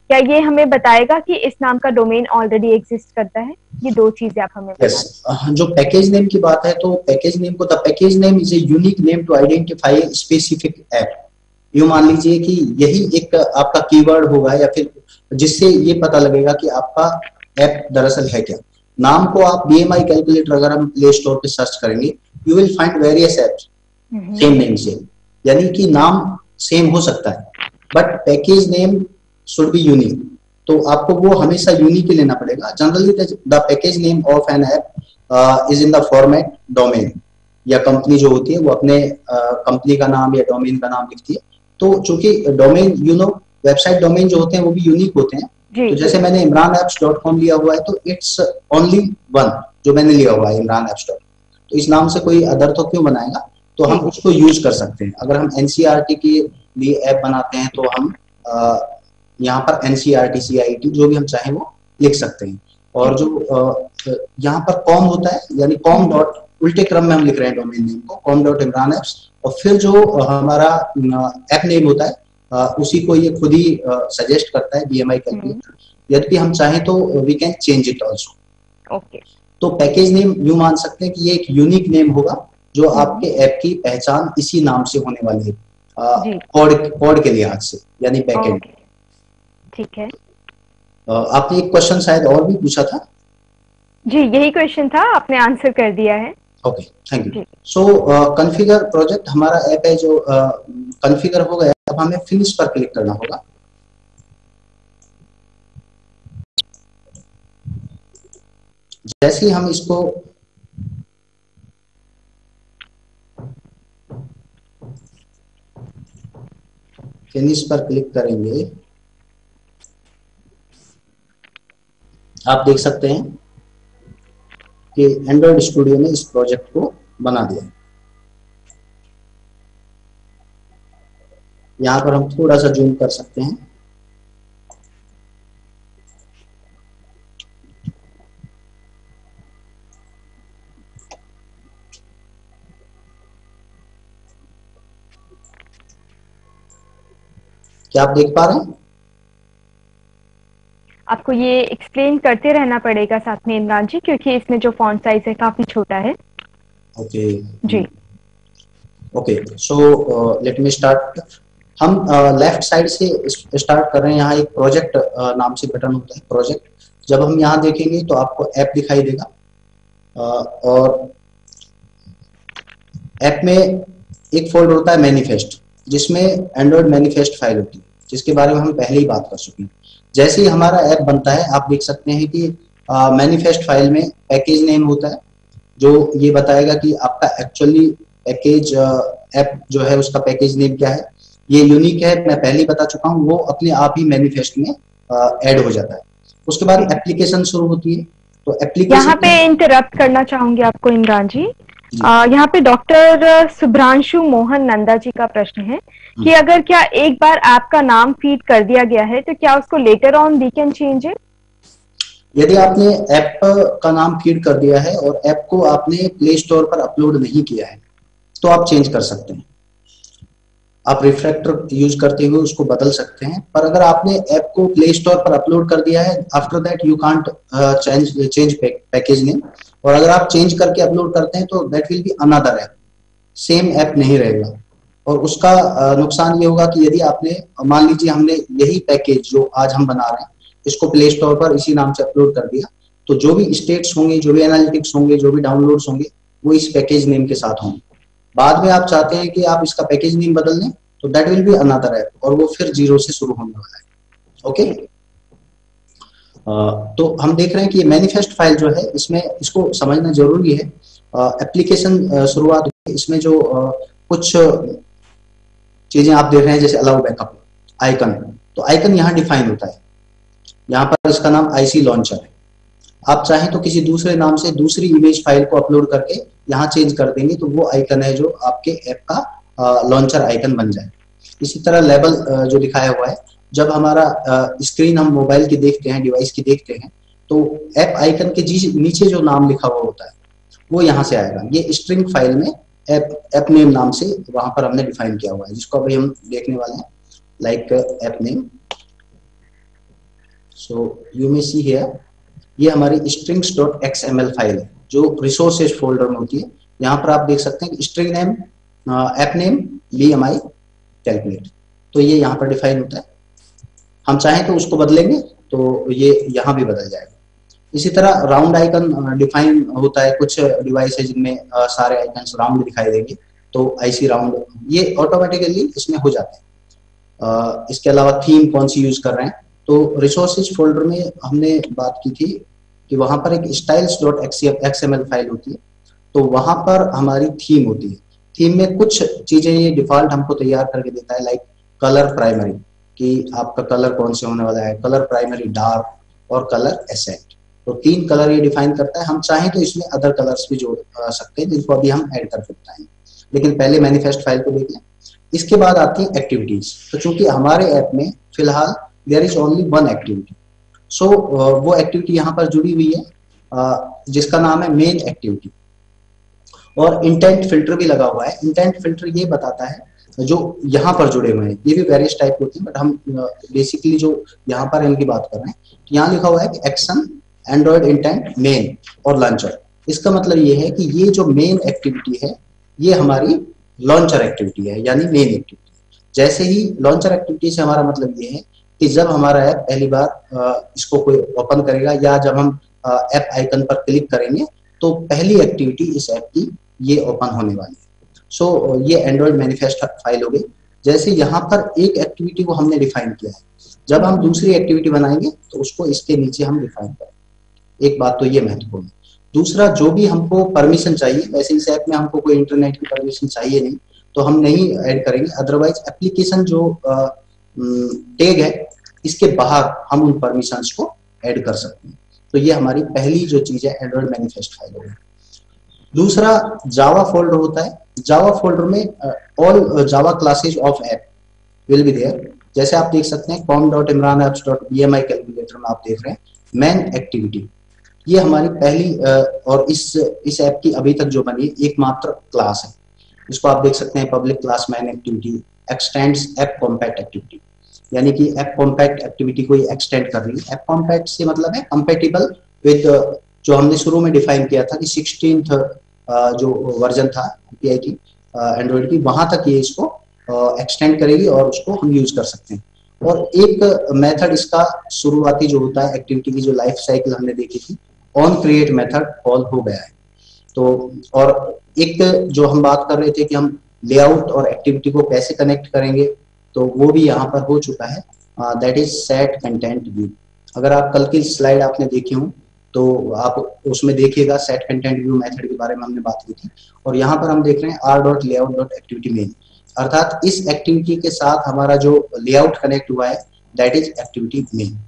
क्या ये हमें बताएगा कि इस नाम का डोमेन ऑलरेडी एग्जिस्ट करता है? ये दो चीजें आप हमें yes. uh, जो पैकेज नेम की बात है, तो पैकेज नेम को, the package name is a unique name to identify specific app. यूं मान लीजिए कि यही एक आपका कीवर्ड होगा या फिर जिससे ये पता लगेगा कि आपका ऐप दरअसल है क्या। नाम को आप बी एम आई कैलकुलेटर अगर हम प्ले स्टोर पे सर्च करेंगे, you will find various apps same name से, यानी कि नाम सेम हो सकता है but package name should be unique. तो आपको वो हमेशा यूनिक ही लेना पड़ेगा। Generally the package name of an app is in the format domain, या कंपनी जो होती है वो अपने कंपनी uh, का नाम या डोमेन का नाम लिखती है। तो चूंकि domain, you know, website domain जो होते हैं वो भी यूनिक होते हैं। तो जैसे मैंने इमरान एप्स डॉट कॉम लिया हुआ है, तो इट्स ओनली वन जो मैंने लिया हुआ है, इमरान एप्स डॉट कॉम। तो इस नाम से कोई अदर तो क्यों बनाएगा, तो हम उसको यूज कर सकते हैं। अगर हम एनसीईआरटी के लिए ऐप बनाते हैं तो हम uh, यहाँ पर एनसीईआरटी सी आई टी जो भी हम चाहें वो लिख सकते हैं। और जो uh, यहाँ पर कॉम होता है, यानी कॉम डॉट, उल्टे क्रम में हम लिख रहे हैं डोमेन नेम को, कॉम डॉट इमरान एप्स, और फिर जो हमारा ऐप नेम होता है आ, उसी को ये खुद ही सजेस्ट करता है बी एम आई कैलकुलेटर। यदि हम चाहें तो we can change it also. Okay. तो पैकेज नेम यूं मान सकते हैं कि ये एक यूनिक नेम होगा जो आपके ऐप की पहचान इसी नाम से होने वाली है, कोड कोड के लिहाज से, यानी बैकएंड। ठीक है। आपने एक क्वेश्चन शायद और भी पूछा था। जी, यही क्वेश्चन था, आपने आंसर कर दिया है। Okay, thank you. So configure project हमारा ऐप है जो कॉन्फ़िगर uh, हो गया। अब हमें फिनिश पर क्लिक करना होगा। जैसे ही हम इसको फिनिश पर क्लिक करेंगे, आप देख सकते हैं कि एंड्रॉइड स्टूडियो ने इस प्रोजेक्ट को बना दिया। यहां पर हम थोड़ा सा जूम कर सकते हैं। क्या आप देख पा रहे हैं? आपको ये एक्सप्लेन करते रहना पड़ेगा साथ में इमरान जी, क्योंकि इसमें जो फॉन्ट साइज है काफी छोटा है। ओके जी। Okay, so let me start. हम लेफ्ट साइड से स्टार्ट कर रहे हैं। यहाँ एक प्रोजेक्ट uh, नाम से बटन होता है, प्रोजेक्ट। जब हम यहाँ देखेंगे तो आपको ऐप दिखाई देगा, uh, और ऐप में एक फोल्डर होता है मैनिफेस्ट, जिसमें एंड्रॉइड मैनिफेस्ट फाइल होती है, जिसके बारे में हम पहले ही बात कर चुके हैं। जैसे ही हमारा ऐप बनता है, आप देख सकते हैं कि मैनिफेस्ट फाइल में पैकेज नेम होता है, जो ये बताएगा कि आपका एक्चुअली पैकेज ऐप जो है उसका पैकेज नेम क्या है। ये यूनिक है, मैं पहले ही बता चुका हूँ, वो अपने आप ही मैनिफेस्ट में ऐड हो जाता है। उसके बाद एप्लीकेशन शुरू होती है। तो एप्लीकेशन, यहाँ पे इंटरप्ट करना चाहूंगी आपको इमरान जी। आ, यहाँ पे डॉक्टर सुभ्रांशु मोहन नंदा जी का प्रश्न है कि अगर क्या एक बार ऐप का नाम फीड कर दिया गया है तो क्या उसको later on we can change it? यदि आपने ऐप का नाम फीड कर दिया है और ऐप को आपने प्ले स्टोर पर अपलोड नहीं किया है तो आप चेंज कर सकते हैं। आप रिफ्रैक्टर यूज करते हुए उसको बदल सकते हैं। पर अगर आपने ऐप को प्ले स्टोर पर अपलोड कर दिया है, after that you can't change change package name. और अगर आप चेंज करके अपलोड करते हैं तो that will be another app, same app नहीं रहेगा। और उसका uh, नुकसान ये होगा कि यदि आपने, मान लीजिए हमने यही पैकेज जो आज हम बना रहे हैं इसको प्ले स्टोर पर इसी नाम से अपलोड कर दिया, तो जो भी स्टेट्स होंगे, जो भी एनालिटिक्स होंगे, जो भी डाउनलोड्स होंगे, वो इस पैकेज नेम के साथ होंगे। बाद में आप चाहते हैं कि आप इसका पैकेज नेम बदल दें तो that will be another app, और वो फिर जीरो से शुरू होने वाला है। ओके, तो हम देख रहे हैं कि ये मैनिफेस्ट फाइल जो है, इसमें इसको समझना जरूरी है। एप्लीकेशन शुरुआत, इसमें जो uh, कुछ चीजें आप देख रहे हैं, जैसे अलाउ बैकअप, आइकन, तो आइकन यहाँ डिफाइन होता है। यहाँ पर इसका नाम आईसी लॉन्चर है। आप चाहें तो किसी दूसरे नाम से दूसरी इमेज फाइल को अपलोड करके यहाँ चेंज कर देंगे तो वो आइकन है जो आपके ऐप का लॉन्चर आइकन बन जाए। इसी तरह लेबल जो दिखाया हुआ है, जब हमारा स्क्रीन हम मोबाइल की देखते हैं, डिवाइस की देखते हैं, तो ऐप आइकन के जी नीचे जो नाम लिखा हुआ होता है वो यहाँ से आएगा। ये स्ट्रिंग फाइल में ऐप ऐप नेम नाम से वहां पर हमने डिफाइन किया हुआ है, जिसको अभी हम देखने वाले हैं, like app name. So you may see here, ये हमारी strings डॉट एक्स एम एल फाइल है जो रिसोर्सेज फोल्डर में होती है। यहाँ पर आप देख सकते हैं कि string name, app name, BMI M आई, कैलकुलेट, तो ये यहाँ पर डिफाइन होता है। हम चाहें तो उसको बदलेंगे तो ये यहाँ भी बदल जाएगा। इसी तरह राउंड आइकन डिफाइन होता है, कुछ डिवाइस है जिनमें uh, सारे आइकन्स राउंड दिखाई देंगे, तो आईसी राउंड ये ऑटोमेटिकली इसमें हो जाते हैं। uh, इसके अलावा थीम कौन सी यूज कर रहे हैं, तो रिसोर्सेज फोल्डर में हमने बात की थी कि वहां पर एक स्टाइल्स डॉट एक्स एम एल फाइल होती है, तो वहां पर हमारी थीम होती है। थीम में कुछ चीजें ये डिफॉल्ट हमको तैयार करके देता है, लाइक कलर प्राइमरी, कि आपका कलर कौन से होने वाला है, कलर प्राइमरी डार्क और कलर एसेंट, तो तीन कलर ये डिफाइन करता है। हम चाहें तो इसमें अदर कलर्स भी जोड़ सकते हैं जिनको अभी हम ऐड कर सकते हैं, लेकिन पहले मैनिफेस्ट फाइल को देख लें। इसके बाद आती है एक्टिविटीज, तो चूंकि हमारे ऐप में फिलहाल there is only one activity, so वो एक्टिविटी यहाँ पर जुड़ी हुई है uh, जिसका नाम है मेन एक्टिविटी, और इंटेंट फिल्टर भी लगा हुआ है। इंटेंट फिल्टर ये बताता है जो यहाँ पर जुड़े हुए हैं, ये भी वेरियस टाइप होते हैं, बट हम बेसिकली uh, जो यहाँ पर इनकी बात कर रहे हैं, तो यहाँ लिखा हुआ है कि एक्शन, एंड्रॉइड इंटेंट, मेन और लॉन्चर। इसका मतलब ये है कि ये जो मेन एक्टिविटी है ये हमारी लॉन्चर एक्टिविटी है, यानी मेन एक्टिविटी। जैसे ही लॉन्चर एक्टिविटी से हमारा मतलब ये है कि जब हमारा ऐप पहली बार इसको कोई ओपन करेगा या जब हम ऐप आइकन पर क्लिक करेंगे तो पहली एक्टिविटी इस ऐप की ये ओपन होने वाली है। सो so, ये एंड्रॉइड मैनिफेस्ट फाइल हो गई। जैसे यहाँ पर एक एक्टिविटी को हमने डिफाइन किया है, जब हम दूसरी एक्टिविटी बनाएंगे तो उसको इसके नीचे हम डिफाइन करेंगे। एक बात तो ये महत्वपूर्ण है। दूसरा, जो भी हमको परमिशन चाहिए, वैसे इस ऐप में हमको कोई इंटरनेट की परमिशन चाहिए नहीं तो हम नहीं ऐड करेंगे, अदरवाइज एप्लीकेशन जो टैग है इसके बाहर हम उन परमिशंस को ऐड कर सकते हैं। तो ये हमारी पहली जो चीज है एंड्रॉइड मैनिफेस्ट फाइल होगी। दूसरा जावा फोल्डर होता है। जावा फोल्डर में all Java classes of app will be there. जैसे आप देख सकते हैं com dot Imran apps dot BMI M आई कैलकुलेटर में आप देख रहे हैं मैन एक्टिविटी, ये हमारी पहली और इस इस ऐप की अभी तक जो बनी एकमात्र क्लास है। इसको आप देख सकते हैं public class main activity extends app compat activity, यानी कि ऐप कॉम्पैक्ट एक्टिविटी को एक्सटेंड कर रही है। ऐप कॉम्पैक्ट से मतलब है कंपेटिबल विद जो हमने शुरू में डिफाइन किया था कि सिक्सटीन्थ जो वर्जन था एपीआई की एंड्रॉइड की, वहां तक ये इसको एक्सटेंड करेगी और उसको हम यूज कर सकते हैं। और एक मेथड इसका शुरुआती जो होता है एक्टिविटी की जो लाइफ साइकिल हमने देखी थी, ऑन क्रिएट मेथड कॉल हो गया है। तो और एक जो हम बात कर रहे थे कि हम लेआउट और एक्टिविटी को कैसे कनेक्ट करेंगे, तो वो भी यहाँ पर हो चुका है, that is set content view. अगर आप कल की स्लाइड आपने देखी हो तो आप उसमें देखिएगा सेट कंटेंट व्यू मेथड के बारे में हमने बात की थी। और यहाँ पर हम देख रहे हैं R dot layout dot activity main, अर्थात इस एक्टिविटी के साथ हमारा जो लेआउट कनेक्ट हुआ है दैट इज एक्टिविटी मेन।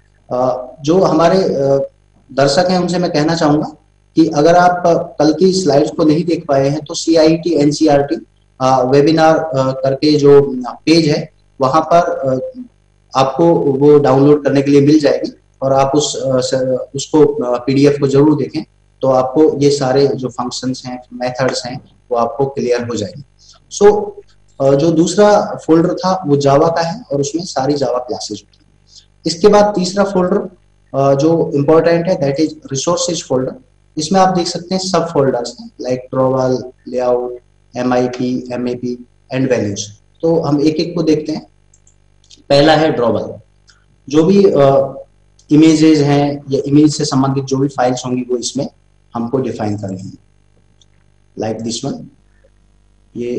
जो हमारे दर्शक हैं उनसे मैं कहना चाहूंगा कि अगर आप कल की स्लाइड्स को नहीं देख पाए हैं तो C I T N C R T webinar करके जो पेज है वहां पर आपको वो डाउनलोड करने के लिए मिल जाएगी और आप उस उसको पीडीएफ को जरूर देखें, तो आपको ये सारे जो फंक्शंस हैं मेथड्स हैं वो आपको क्लियर हो जाएंगे। सो so, जो दूसरा फोल्डर था वो जावा का है और उसमें सारी जावा क्लासेज होती है। इसके बाद तीसरा फोल्डर जो इम्पोर्टेंट है दैट इज रिसोर्सेज फोल्डर। इसमें आप देख सकते हैं सब फोल्डर्स हैं like drawable, layout, M I P, M A P and values. तो हम एक एक को देखते हैं। पहला है ड्रॉवल, जो भी इमेजेस uh, हैं या इमेज से संबंधित जो भी फाइल्स होंगी वो इसमें हमको डिफाइन करनी है, लाइक दिस वन। ये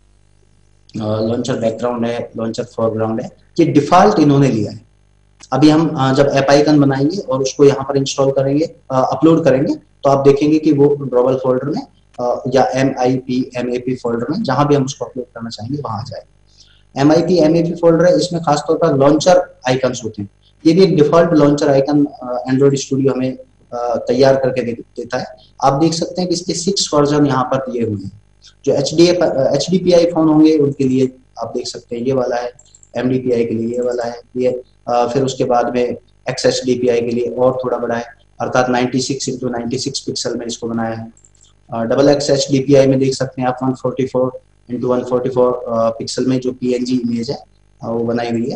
लॉन्चर बैकग्राउंड है, लॉन्चर फोरग्राउंड है, ये डिफॉल्ट इन्होंने लिया है। अभी हम uh, जब ऐप आइकन बनाएंगे और उसको यहाँ पर इंस्टॉल करेंगे, अपलोड uh, करेंगे, तो आप देखेंगे कि वो ड्रॉवल फोल्डर में uh, या M I P M A P folder में जहां भी हम उसको अपलोड करना चाहेंगे वहां आ जाए। M I P M A P folder है, इसमें खासतौर पर लॉन्चर आइकन्स होते हैं। ये भी एक default launcher icon Android Studio हमें तैयार करके दे, देता है। आप देख सकते हैं कि इसके सिक्स वर्जन यहाँ पर दिए हुए हैं। जो H D H D P I phone होंगे उनके लिए आप देख सकते हैं ये वाला है, एम डी पी आई के लिए ये वाला है, ये आ, फिर उसके बाद में X H D P I के लिए और थोड़ा बड़ा है, अर्थात ninety six into ninety six pixel में इसको बनाया है। Double X H D P I में देख सकते हैं आप one forty four into one forty four pixel में जो पी एन जी इमेज है वो बनाई हुई है।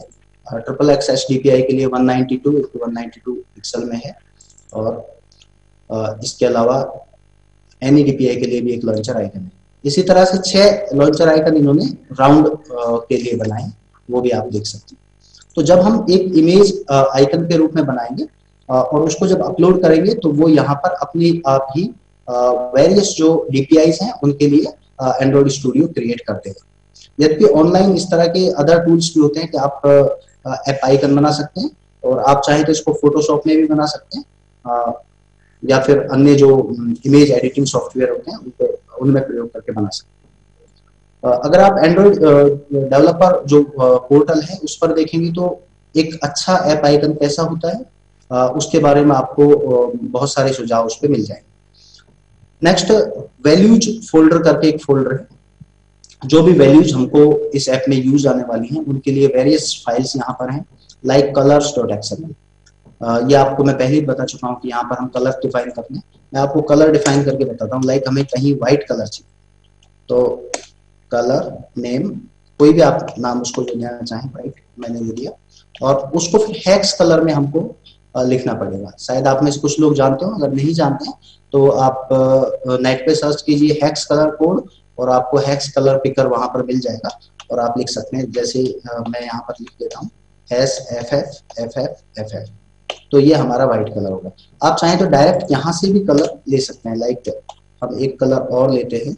Triple X H D P I के लिए one ninety two into one ninety two pixel में है, और uh, इसके अलावा N E D P I के लिए भी एक लॉन्चर आइकन है। इसी तरह से छह लॉन्चर आइकन इन्होंने राउंड के लिए बनाए, वो भी आप देख सकते हैं। तो जब हम एक इमेज आइकन के रूप में बनाएंगे और उसको जब अपलोड करेंगे तो वो यहाँ पर अपने आप ही वेरियस जो डीपीआईज हैं उनके लिए एंड्रॉइड स्टूडियो क्रिएट कर देगा। यद्यपि ऑनलाइन इस तरह के अदर टूल्स भी होते हैं कि आप ऐप आइकन बना सकते हैं, और आप चाहें तो इसको फोटोशॉप में भी बना सकते हैं, या फिर अन्य जो इमेज एडिटिंग सॉफ्टवेयर होते हैं उनको उनमें प्रयोग करके बना सकते हैं। अगर आप एंड्रॉइड डेवलपर जो पोर्टल है उस पर देखेंगे तो एक अच्छा ऐप आइकन कैसा होता है उसके बारे में आपको बहुत सारे सुझाव उस पर मिल जाएंगे। नेक्स्ट, वैल्यूज फोल्डर करके एक फोल्डर है। जो भी वैल्यूज हमको इस ऐप में यूज आने वाली हैं उनके लिए वेरियस फाइल्स यहाँ पर हैं, लाइक कलर्स डॉट एक्सएमएल। ये आपको मैं पहले ही बता चुका हूँ कि यहाँ पर हम कलर डिफाइन करते हैं। मैं आपको कलर डिफाइन करके बताता हूँ। लाइक हमें कहीं व्हाइट कलर चाहिए तो कलर नेम, कोई भी आप नाम उसको लेना चाहें, व्हाइट मैंने ले लिया, और उसको फिर हेक्स कलर में हमको लिखना पड़ेगा। शायद आप में से कुछ लोग जानते हो, अगर नहीं जानते तो आप नेट पे सर्च कीजिए हेक्स कलर कोड और आपको हेक्स कलर पिकर वहां पर मिल जाएगा और आप लिख सकते हैं। जैसे मैं यहाँ पर लिख देता हूँ S F F F F F F, तो ये हमारा व्हाइट कलर होगा। आप चाहें तो डायरेक्ट यहाँ से भी कलर ले सकते हैं। लाइक हम एक कलर और लेते हैं।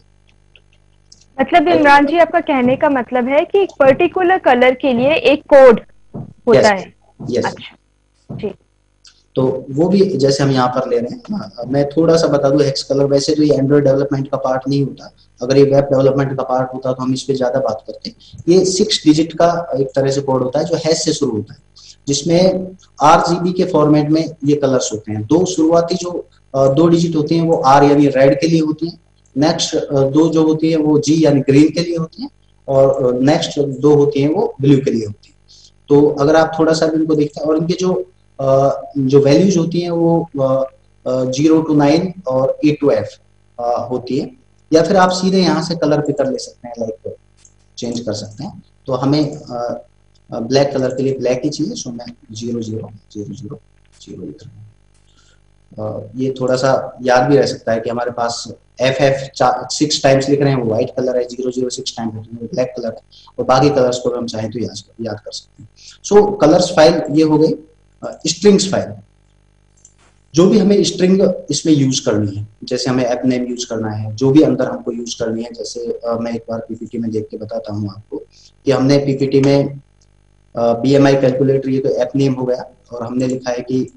मतलब इमरान जी, आपका कहने का मतलब है कि एक पर्टिकुलर कलर के लिए एक कोड होता yes, है। yes. अच्छा, ठीक। तो वो भी जैसे हम यहाँ पर ले रहे हैं ना, मैं थोड़ा सा बता दूं, हेक्स कलर वैसे तो ये एंड्रॉइड डेवलपमेंट का पार्ट नहीं होता। अगर ये वेब डेवलपमेंट का पार्ट होता तो हम इस पे ज्यादा बात करते। ये सिक्स डिजिट का एक तरह से कोड होता है जो हैश से शुरू होता है, जिसमें आरजीबी के फॉर्मेट में ये कलर्स होते हैं। दो शुरुआती जो दो डिजिट होती हैं वो आर यानी रेड के लिए होती हैं, नेक्स्ट दो जो होती है वो जी यानी ग्रीन के लिए होती है, और नेक्स्ट दो होती हैं वो ब्लू के लिए होती है। तो अगर आप थोड़ा सा भी इनको देखते हैं, और इनके जो जो वैल्यूज होती हैं वो जीरो टू नाइन और ए टू एफ होती है, या फिर आप सीधे यहाँ से कलर पिकर ले सकते हैं, लाइक चेंज कर सकते हैं। तो हमें ब्लैक कलर के लिए ब्लैक ही चाहिए, सो मैं zero zero zero zero zero लिख रहा हूँ। ये थोड़ा सा याद भी रह सकता है कि हमारे पास एफ एफ सिक्स टाइम्स लिख रहे हैं, वो व्हाइट कलर है, zero zero six time black colour है, और बाकी कलर्स को हम चाहें तो याद याद कर सकते हैं। सो कलर्स फाइल ये हो गई। स्ट्रिंग्स फाइल, जो भी हमें स्ट्रिंग इसमें यूज करनी है, जैसे हमें ऐप नेम यूज करना है, जो भी अंदर हमको यूज करनी है। जैसे आ, मैं एक बार पीपीटी में देख के बताता हूँ आपको कि हमने पीपीटी में बी एम आई कैलकुलेटर, ये तो ऐप नेम हो गया, और हमने लिखा है कि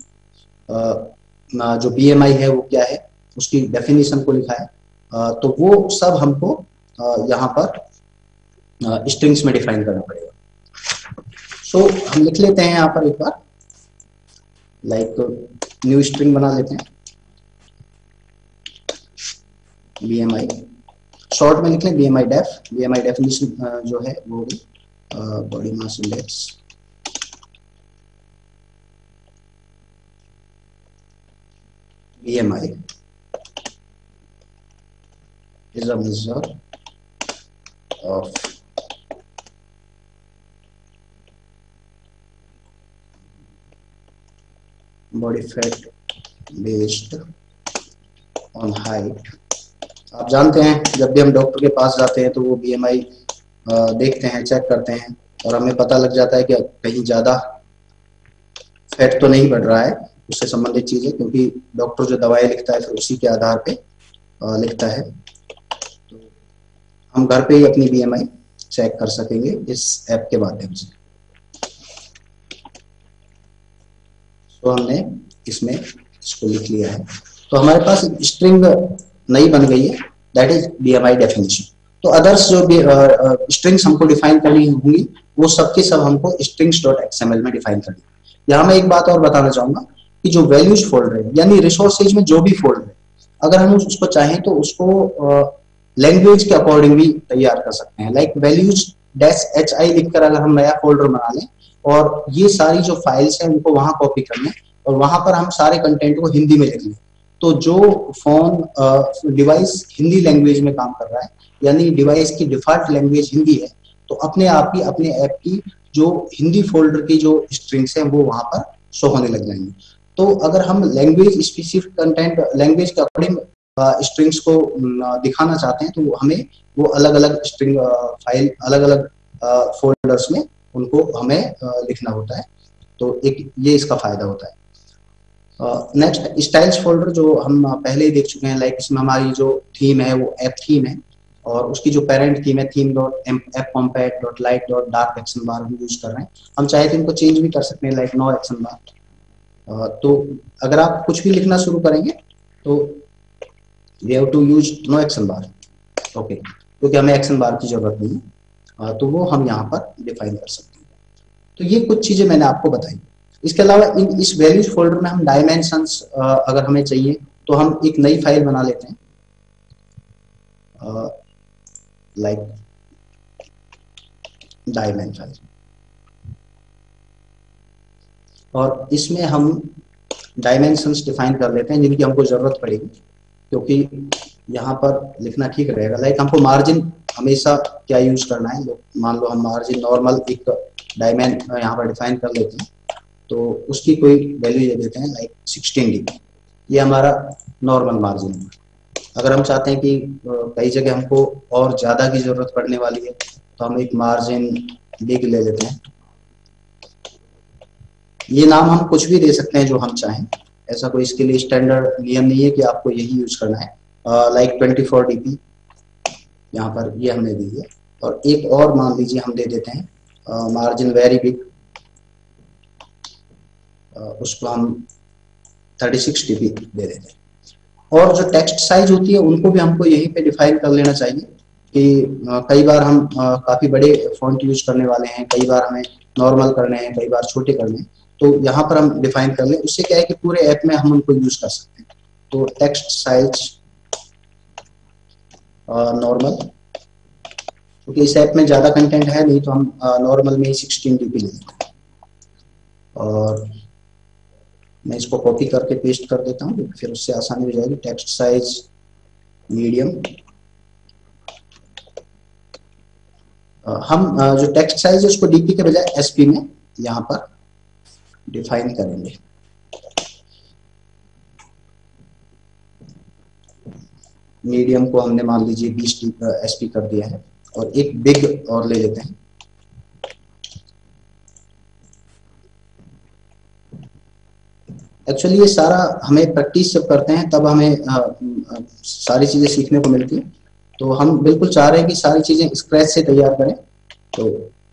आ, जो बी एम आई है वो क्या है, उसकी डेफिनेशन को लिखा है। आ, तो वो सब हमको आ, यहाँ पर स्ट्रिंग्स में डिफाइन करना पड़ेगा। सो so, हम लिख लेते हैं यहाँ पर एक बार, लाइक न्यू स्ट्रिंग बना लेते हैं, बी एम आई शॉर्ट में लिख लें, B M I def. B M I definition जो है वो body mass index B M I is a measure of body fat based on height। आप जानते हैं जब भी हम डॉक्टर के पास जाते हैं तो वो B M I देखते हैं, चेक करते हैं, और हमें पता लग जाता है कि कहीं ज्यादा फैट तो नहीं बढ़ रहा है, उससे संबंधित चीजें, क्योंकि डॉक्टर जो दवाई लिखता है फिर उसी के आधार पे आ, लिखता है। तो हम घर पे ही अपनी B M I चेक कर सकेंगे इस ऐप के माध्यम से। तो हमने इसमें इसको लिख लिया है, तो हमारे पास एक स्ट्रिंग नई बन गई है, that is B M I definition. तो अदर्स जो भी स्ट्रिंग्स हमको डिफाइन करनी होंगी वो सबके सब हमको स्ट्रिंग्स डॉट एक्सएमएल में डिफाइन करनी है। यहाँ मैं एक बात और बताना चाहूंगा कि जो वैल्यूज फोल्डर है, यानी रिसोर्सेज में जो भी फोल्डर है, अगर हम उसको चाहें तो उसको लैंग्वेज के अकॉर्डिंग भी तैयार कर सकते हैं। Like values dash H I लिखकर अगर हम नया फोल्डर बना लें और ये सारी जो फाइल्स हैं उनको वहां कॉपी कर लें और वहां पर हम सारे कंटेंट को हिंदी में लिख लें, तो जो फोन डिवाइस हिंदी लैंग्वेज में काम कर रहा है, यानी डिवाइस की डिफॉल्ट लैंग्वेज हिंदी है, तो अपने आप ही अपने ऐप की जो हिंदी फोल्डर की जो स्ट्रिंग्स हैं वो वहां पर शो होने लग जाएंगे। तो अगर हम लैंग्वेज स्पेसिफिक कंटेंट, लैंग्वेज के अकॉर्डिंग स्ट्रिंग्स को दिखाना चाहते हैं तो हमें वो अलग अलग स्ट्रिंग फाइल, अलग अलग फोल्डर्स में उनको हमें लिखना होता है। तो एक ये इसका फायदा होता है। नेक्स्ट स्टाइल्स फोल्डर जो हम पहले ही देख चुके हैं, लाइक इसमें हमारी जो थीम है वो ऐप थीम है और उसकी जो पेरेंट थीम है theme dot app compat dot light dot dark action bar हम यूज कर रहे हैं। हम चाहे तो इनको चेंज भी कर सकते हैं, लाइक नो एक्शन बार। तो अगर आप कुछ भी लिखना शुरू करेंगे तो we have to use no action bar, okay, क्योंकि हमें एक्शन बार की जरूरत नहीं है, तो वो हम यहाँ पर डिफाइन कर सकते हैं। तो ये कुछ चीजें मैंने आपको बताई। इसके अलावा इन इस वैल्यूज फोल्डर में हम डायमेंशंस अगर हमें चाहिए तो हम एक नई फाइल बना लेते हैं, लाइक डायमेंशन फाइल, और इसमें हम डायमेंशंस डिफाइन कर लेते हैं जिनकी हमको जरूरत पड़ेगी, क्योंकि यहाँ पर लिखना ठीक रहेगा। लाइक हमको मार्जिन हमेशा क्या यूज करना है, मान लो हम मार्जिन नॉर्मल एक डायमेंशन यहाँ पर डिफाइन कर लेते हैं, तो उसकी कोई वैल्यू दे देते हैं लाइक सिक्सटीन डिग्री, ये हमारा नॉर्मल मार्जिन है। अगर हम चाहते हैं कि कई जगह हमको और ज्यादा की जरूरत पड़ने वाली है तो हम एक मार्जिन बिग ले लेते हैं। ये नाम हम कुछ भी दे सकते हैं जो हम चाहें, ऐसा कोई इसके लिए स्टैंडर्ड नियम नहीं है कि आपको यही यूज करना है। Like twenty four D P यहाँ पर ये हमने दी है, और एक और मान लीजिए हम दे देते हैं मार्जिन वेरी बिग, उसको हम थर्टी सिक्स डी पी दे देते हैं। और जो टेक्स्ट साइज होती है उनको भी हमको यहीं पे डिफाइन कर लेना चाहिए कि कई बार हम काफी बड़े फॉन्ट यूज करने वाले हैं, कई बार हमें नॉर्मल करने हैं, कई बार छोटे करने हैं, तो यहाँ पर हम डिफाइन कर लें। उससे क्या है कि पूरे ऐप में हम उनको यूज कर सकते हैं। तो टेक्स्ट साइज नॉर्मल, क्योंकि इस ऐप में ज्यादा कंटेंट है नहीं तो हम नॉर्मल में ही सिक्सटीन डी पी ले लेते हैं। और मैं इसको कॉपी करके पेस्ट कर देता हूँ, फिर उससे आसानी हो जाएगी। टेक्स्ट साइज मीडियम, हम जो टेक्स्ट साइज है उसको डीपी के बजाय एसपी में यहाँ पर डिफाइन करेंगे। मीडियम को हमने मान लीजिए बीस एसपी कर दिया है, और एक बिग और ले लेते हैं। एक्चुअली ये सारा हमें प्रैक्टिस जब करते हैं तब हमें आ, आ, सारी चीजें सीखने को मिलती है। तो हम बिल्कुल चाह रहे हैं कि सारी चीजें स्क्रैच से तैयार करें। तो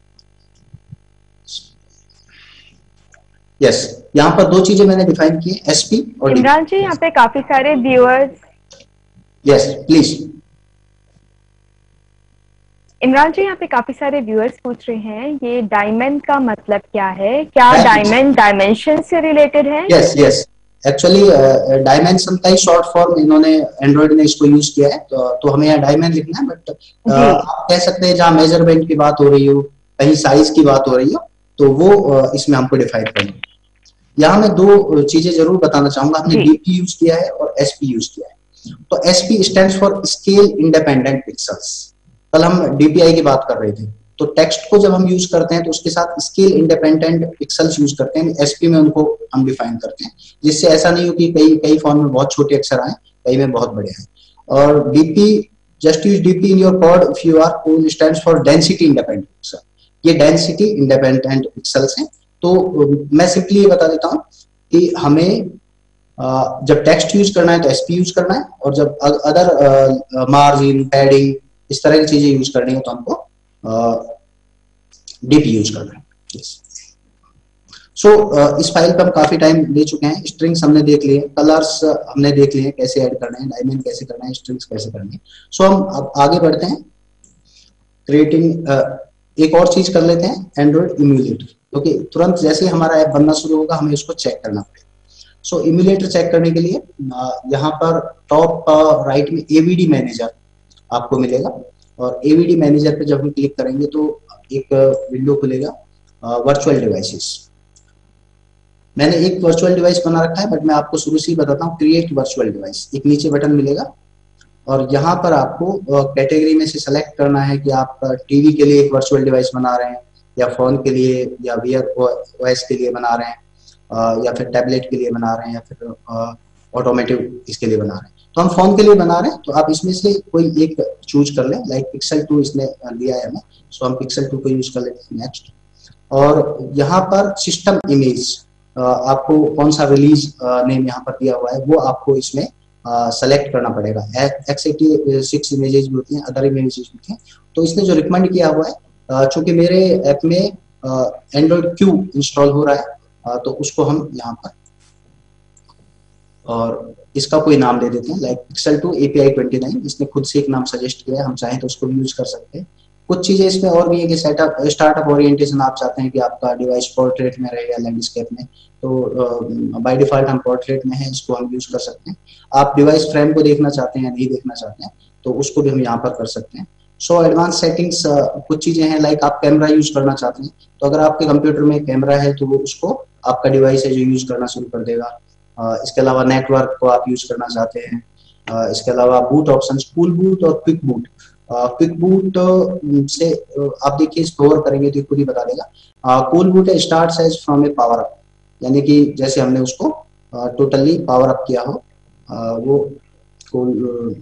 यस, यहाँ पर दो चीजें मैंने डिफाइन की है, एसपी और इमरान जी, यहाँ पे काफी सारे viewers, yes please. Imran ji, यहाँ पे काफी सारे व्यूअर्स पूछ रहे हैं ये डायमंड का मतलब क्या है, क्या डायमंड डायमेंशन से रिलेटेड है? यस यस, एक्चुअली डायमेंशन का ही शॉर्ट फॉर्म इन्होंने एंड्रॉइड ने इसको यूज किया है, तो, तो हमें यहाँ डायमंड लिखना है। बट आप कह सकते हैं जहाँ मेजरमेंट की बात हो रही हो, कहीं साइज की बात हो रही हो, तो वो uh, इसमें हमको डिफाइन करना है। यहाँ मैं दो चीजें जरूर बताना चाहूंगा। हमने डीपी यूज किया है और एसपी यूज किया है। तो SP stands for scale independent pixels. कल हम डीपीआई की बात कर रहे थे, तो टेक्स्ट को जब हम यूज करते हैं तो उसके साथ स्केल इंडिपेंडेंट पिक्सल्स यूज करते हैं, एसपी में उनको हम डिफाइन करते हैं, जिससे ऐसा नहीं हो कि कई कई फॉन्ट में बहुत छोटे अक्षर आए, कई में बहुत बड़े आए। और DP, just use DP in your code if you are cool, stands for density independent pixel. ये डेंसिटी इंडिपेंडेंट पिक्सल्स हैं। तो मैं सिंपली ये बता देता हूँ कि हमें जब टेक्स्ट यूज करना है तो एसपी यूज करना है, और जब अदर मार्जिन, पैडिंग, इस तरह की चीजें यूज करनी है तो हमको डीपी यूज करना है। सो so, इस फाइल पर हम काफी टाइम दे चुके हैं। स्ट्रिंग्स हमने देख लिए, कलर्स हमने देख लिए कैसे ऐड करना है, डायमंड कैसे करना है, स्ट्रिंग्स कैसे करनी है। सो so, हम अब आगे बढ़ते हैं। क्रिएटिंग uh, एक और चीज कर लेते हैं, एंड्रॉइड इम्यूलेटर, क्योंकि तो तुरंत जैसे हमारा ऐप बनना शुरू होगा हमें उसको चेक करना पड़ेगा। सो so, इम्यूलेटर चेक करने के लिए यहाँ पर टॉप राइट में एवीडी मैनेजर आपको मिलेगा, और एवीडी मैनेजर पे जब हम क्लिक करेंगे तो एक विंडो खुलेगा, वर्चुअल डिवाइसेस। मैंने एक वर्चुअल डिवाइस बना रखा है, बट मैं आपको शुरू से ही बताता हूँ। क्रिएट वर्चुअल डिवाइस, एक नीचे बटन मिलेगा, और यहाँ पर आपको कैटेगरी में से सेलेक्ट करना है कि आप टीवी के लिए एक वर्चुअल डिवाइस बना रहे हैं, या फोन के लिए या वियर ओएस के लिए बना रहे हैं, uh, या फिर टैबलेट के लिए बना रहे हैं, या फिर ऑटोमेटिव uh, इसके लिए बना रहे हैं। तो हम फोन के लिए बना रहे हैं, तो आप इसमें से कोई एक चूज कर लें। लाइक पिक्सल टू इसने दिया है हमें, सो हम पिक्सल टू को यूज कर लेते हैं। नेक्स्ट, और यहाँ पर सिस्टम इमेज आपको कौन सा रिलीज नेम यहाँ पर दिया हुआ है वो आपको इसमें सेलेक्ट uh, करना पड़ेगा। एक्स एटी सिक्स इमेजेस भी होती हैं, अदर इमेजेस होती हैं। तो इसने जो रिकमेंड किया हुआ है, uh, चूंकि मेरे ऐप में एंड्रॉइड क्यू इंस्टॉल हो रहा है, uh, तो उसको हम यहाँ पर और इसका कोई नाम दे देते हैं, like Pixel two API twenty nine. इसने खुद से एक नाम सजेस्ट किया है, हम चाहें तो उसको भी यूज कर सकते हैं। कुछ चीजें इसमें और भी है कि सेटअप स्टार्टअप ओरिएंटेशन, आप चाहते हैं कि आपका डिवाइस पोर्ट्रेट में रहे या लैंडस्केप में, तो बाय डिफॉल्ट हम पोर्ट्रेट में है, इसको हम यूज कर सकते हैं। आप डिवाइस फ्रेम को देखना चाहते हैं या नहीं देखना चाहते हैं, तो उसको भी हम यहाँ पर कर सकते हैं। सो एडवांस सेटिंग्स कुछ चीजें हैं, लाइक आप कैमरा यूज करना चाहते हैं, तो अगर आपके कंप्यूटर में कैमरा है तो वो उसको आपका डिवाइस है जो यूज करना शुरू कर देगा। Uh, इसके अलावा नेटवर्क को आप यूज करना चाहते हैं, uh, इसके अलावा बूट ऑप्शंस, कूल बूट और क्विक बूट। क्विक बूट से uh, आप देखिए स्टोर करेंगे तो खुद ही बता देगा। Cold boot start as from a power up, यानी कि जैसे हमने उसको टोटली पावर अप किया हो, uh, वो कूल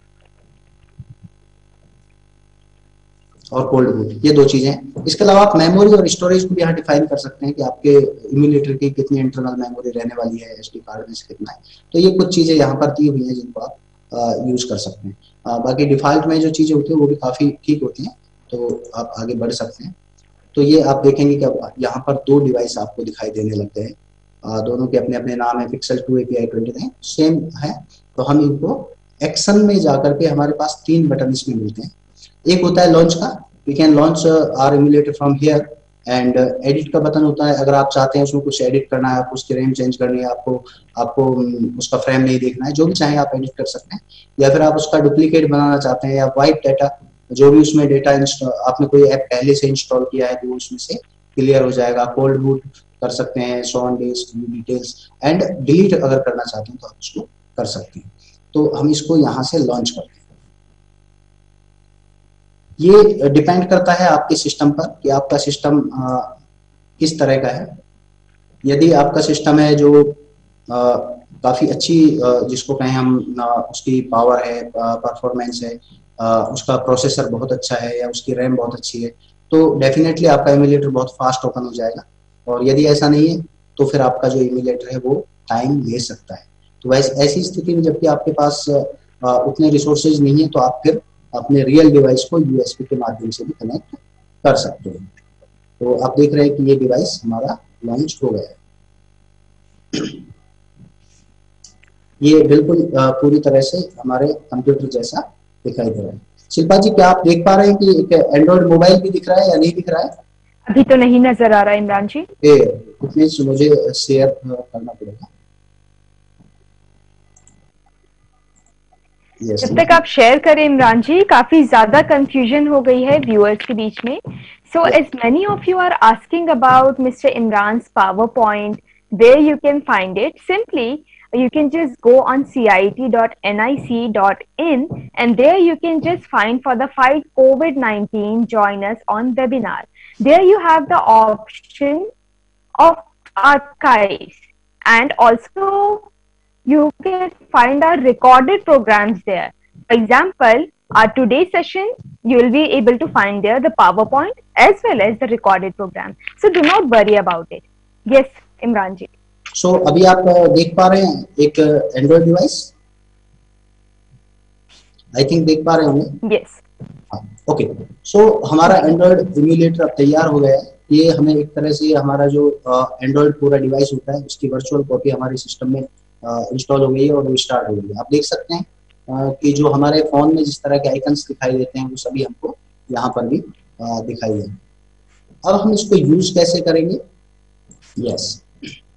और कोल्ड बूट, ये दो चीजें हैं। इसके अलावा आप मेमोरी और स्टोरेज को भी यहाँ डिफाइन कर सकते हैं कि आपके इम्यूलेटर की कितनी इंटरनल मेमोरी रहने वाली है, एसडी कार्ड में से कितना है। तो ये कुछ चीजें यहाँ पर दी हुई हैं जिनको आप यूज कर सकते हैं। आ, बाकी डिफॉल्ट में जो चीजें होती है वो भी काफी ठीक होती हैं, तो आप आगे बढ़ सकते हैं। तो ये आप देखेंगे कि यहाँ पर दो डिवाइस आपको दिखाई देने लगते हैं, दोनों के अपने अपने नाम है, Pixel two API twenty nine same है। तो हम इनको एक्शन में जाकर के हमारे पास तीन बटन इसमें मिलते हैं। एक होता है लॉन्च का, we can launch our emulator from here, and edit का बटन होता है, अगर आप चाहते हैं उसमें कुछ एडिट करना है, आपको उसकी रैम चेंज करनी है, आपको आपको उसका फ्रेम नहीं देखना है, जो भी चाहे आप एडिट कर सकते हैं। या फिर आप उसका डुप्लीकेट बनाना चाहते हैं या वाइप डाटा, जो भी उसमें डेटा आपने कोई ऐप पहले से इंस्टॉल किया है तो उसमें से क्लियर हो जाएगा। कोल्ड बूट कर सकते हैं, show on disk details, and delete अगर करना चाहते हैं तो आप उसको कर सकते हैं। तो हम इसको यहाँ से लॉन्च करते हैं। ये डिपेंड करता है आपके सिस्टम पर कि आपका सिस्टम किस तरह का है। यदि आपका सिस्टम है जो आ, काफी अच्छी आ, जिसको कहें हम आ, उसकी पावर है, परफॉर्मेंस है, आ, उसका प्रोसेसर बहुत अच्छा है या उसकी रैम बहुत अच्छी है, तो डेफिनेटली आपका इम्यूलेटर बहुत फास्ट ओपन हो जाएगा। और यदि ऐसा नहीं है तो फिर आपका जो इम्यूलेटर है वो टाइम ले सकता है। तो वैसे ऐसी स्थिति में जबकि आपके पास आ, उतने रिसोर्सेज नहीं है, तो आप फिर अपने रियल डिवाइस को यूएसबी के माध्यम से भी कनेक्ट कर सकते हैं। तो आप देख रहे हैं कि ये डिवाइस हमारा लॉन्च हो गया है। ये बिल्कुल पूरी तरह से हमारे कंप्यूटर जैसा दिखाई दे रहा है। शिल्पा जी, क्या आप देख पा रहे हैं कि एक एंड्रॉइड मोबाइल भी दिख रहा है या नहीं दिख रहा है? अभी तो नहीं नजर आ रहा है इमरान जी। इतने मुझे शेयर करना पड़ेगा। Yes, जब तक आप शेयर करें इमरान जी, काफी ज्यादा कंफ्यूजन हो गई है व्यूअर्स के बीच में। So as many of you are asking about mister Imran's power point, where you can find it, simply you can just go on C I T dot N I C dot in and there you can just find for the fight COVID nineteen join us on webinar. There you have the option of archives and also you can find our recorded programs there. For example, our today's session, you will be able to find there the PowerPoint as well as the recorded program. So do not worry about it. Yes, Imran ji. So so, अभी आप देख पा रहे हैं एक Android device, I think देख पा रहे होंगे। Yes, okay. सो हमारा एंड्रॉइड इम्यूलेटर अब तैयार हो गया है। ये हमें एक तरह से हमारा जो एंड्रॉइड uh, पूरा डिवाइस होता है उसकी वर्चुअल कॉपी हमारे सिस्टम में इंस्टॉल uh, हो गई है और वो स्टार्ट हो गई है। आप देख सकते हैं uh, कि जो हमारे फोन में जिस तरह के आइकन्स दिखाई देते हैं वो सभी हमको यहाँ पर भी uh, दिखाई दे। अब हम इसको यूज कैसे करेंगे? Yes yes.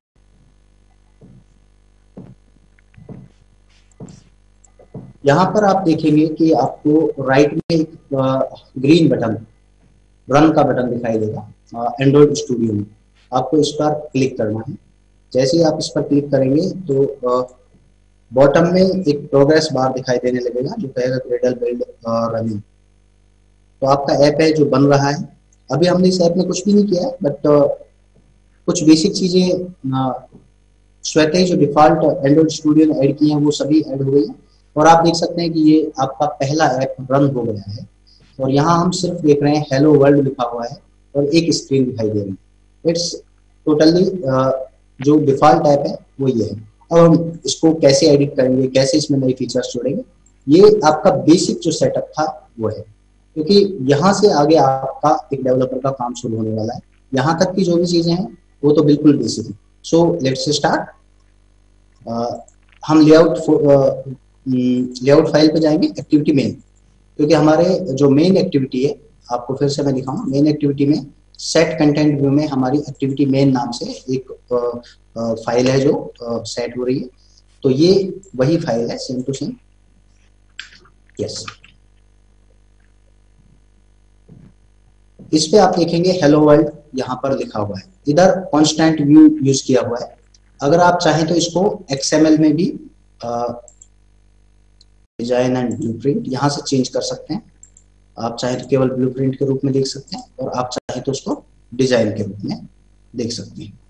यहाँ पर आप देखेंगे कि आपको राइट में एक ग्रीन बटन, रन का बटन दिखाई देगा एंड्रॉइड स्टूडियो में। आपको इस पर क्लिक करना है। जैसे ही आप इस पर क्लिक करेंगे तो बॉटम में एक प्रोग्रेस बार दिखाई देने लगेगा जो कहेगा क्रेडल बिल्ड रनिंग। तो आपका ऐप है जो बन रहा है अभी हमने इस ऐप में कुछ भी नहीं किया है, बट कुछ बेसिक चीजें स्वतः ही जो डिफॉल्ट एंड्रॉइड स्टूडियो ने ऐड की हैं वो सभी ऐड हो गई हैं। और आप देख सकते हैं कि ये आपका पहला ऐप रन हो गया है और यहाँ हम सिर्फ देख रहे हैं हेलो वर्ल्ड लिखा हुआ है और एक स्क्रीन दिखाई दे रही है। इट्स टोटली जो डिफॉल्ट ऐप है वो ये है। अब हम इसको कैसे एडिट करेंगे, कैसे इसमें नए फीचर्स जोड़ेंगे, ये आपका बेसिक जो सेटअप था वो है, क्योंकि यहाँ से आगे आपका एक डेवलपर का काम शुरू होने वाला है। यहाँ तक की जो भी चीजें हैं वो तो बिल्कुल बेसिक है। So let's start. हम लेआउट लेआउट फाइल पे जाएंगे, एक्टिविटी मेन, क्योंकि हमारे जो मेन एक्टिविटी है, आपको फिर से मैं दिखाऊंगा, मेन एक्टिविटी में सेट कंटेंट व्यू में हमारी एक्टिविटी मेन नाम से एक फाइल है जो सेट हो रही है। तो ये वही फाइल है, सेम टू सेम। यस, इस पे आप देखेंगे हेलो वर्ल्ड यहाँ पर लिखा हुआ है, इधर कांस्टेंट व्यू यूज किया हुआ है। अगर आप चाहें तो इसको एक्सएमएल में भी डिजाइन एंड ब्लूप्रिंट यहाँ से चेंज कर सकते हैं। आप चाहें तो केवल ब्लूप्रिंट के रूप में देख सकते हैं और आप चाहें तो उसको डिजाइन के रूप में देख सकते हैं।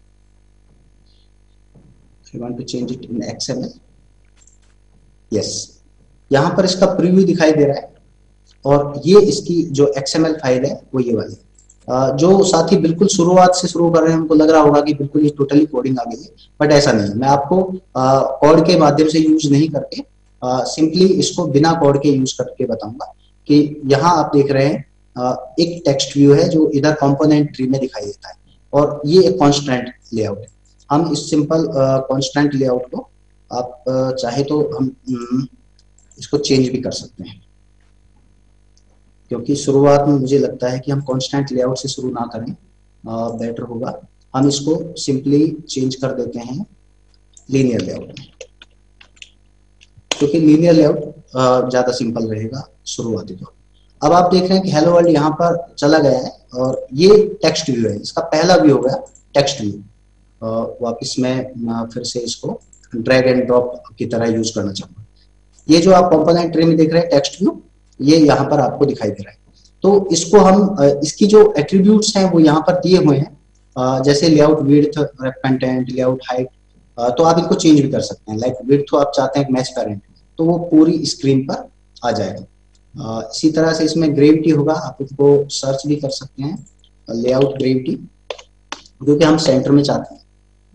You want to change it in X M L? Yes, यहाँ पर इसका प्रीव्यू दिखाई दे रहा है और ये इसकी जो एक्स एम एल फाइल है वो ये वाली। uh, जो साथी बिल्कुल शुरुआत से शुरू कर रहे हैं उनको लग रहा होगा कि बिल्कुल ये टोटली कोडिंग आ गई है, बट ऐसा नहीं है। मैं आपको कोड uh, के माध्यम से यूज नहीं करके सिंपली uh, इसको बिना कोड के यूज करके बताऊंगा कि यहाँ आप देख रहे हैं uh, एक टेक्स्ट व्यू है जो इधर कंपोनेंट ट्री में दिखाई देता है और ये एक कॉन्स्टेंट लेआउट है। हम इस सिंपल कॉन्स्टेंट लेआउट को आप uh, चाहे तो हम um, इसको चेंज भी कर सकते हैं, क्योंकि शुरुआत में मुझे लगता है कि हम कांस्टेंट लेआउट से शुरू ना करें, बेटर होगा। हम इसको सिंपली चेंज कर देते हैं लीनियर लेआउट में, क्योंकि लीनियर लेआउट ज्यादा सिंपल रहेगा शुरुआती तौर। अब आप देख रहे हैं कि हेलो वर्ल्ड यहाँ पर चला गया है और ये टेक्स्ट व्यू है, इसका पहला व्यू हो गया टेक्स्ट व्यू। वापिस मैं फिर से इसको ड्रैग एंड ड्रॉप की तरह यूज करना चाहूंगा। ये जो आप कंपोनेंट ट्री में देख रहे हैं टेक्स्ट व्यू, ये यहाँ पर आपको दिखाई दे रहा है। तो इसको हम इसकी जो एट्रीब्यूट्स हैं वो यहाँ पर दिए हुए हैं, जैसे layout width, content, layout height, तो आप इनको चेंज भी कर सकते हैं। लाइक विड्थ तो आप चाहते हैं मैच पैरेंट, तो वो पूरी स्क्रीन पर आ जाएगा। इसी तरह से इसमें ग्रेविटी होगा, आप इसको सर्च भी कर सकते हैं, लेआउट ग्रेविटी, क्योंकि हम सेंटर में चाहते हैं।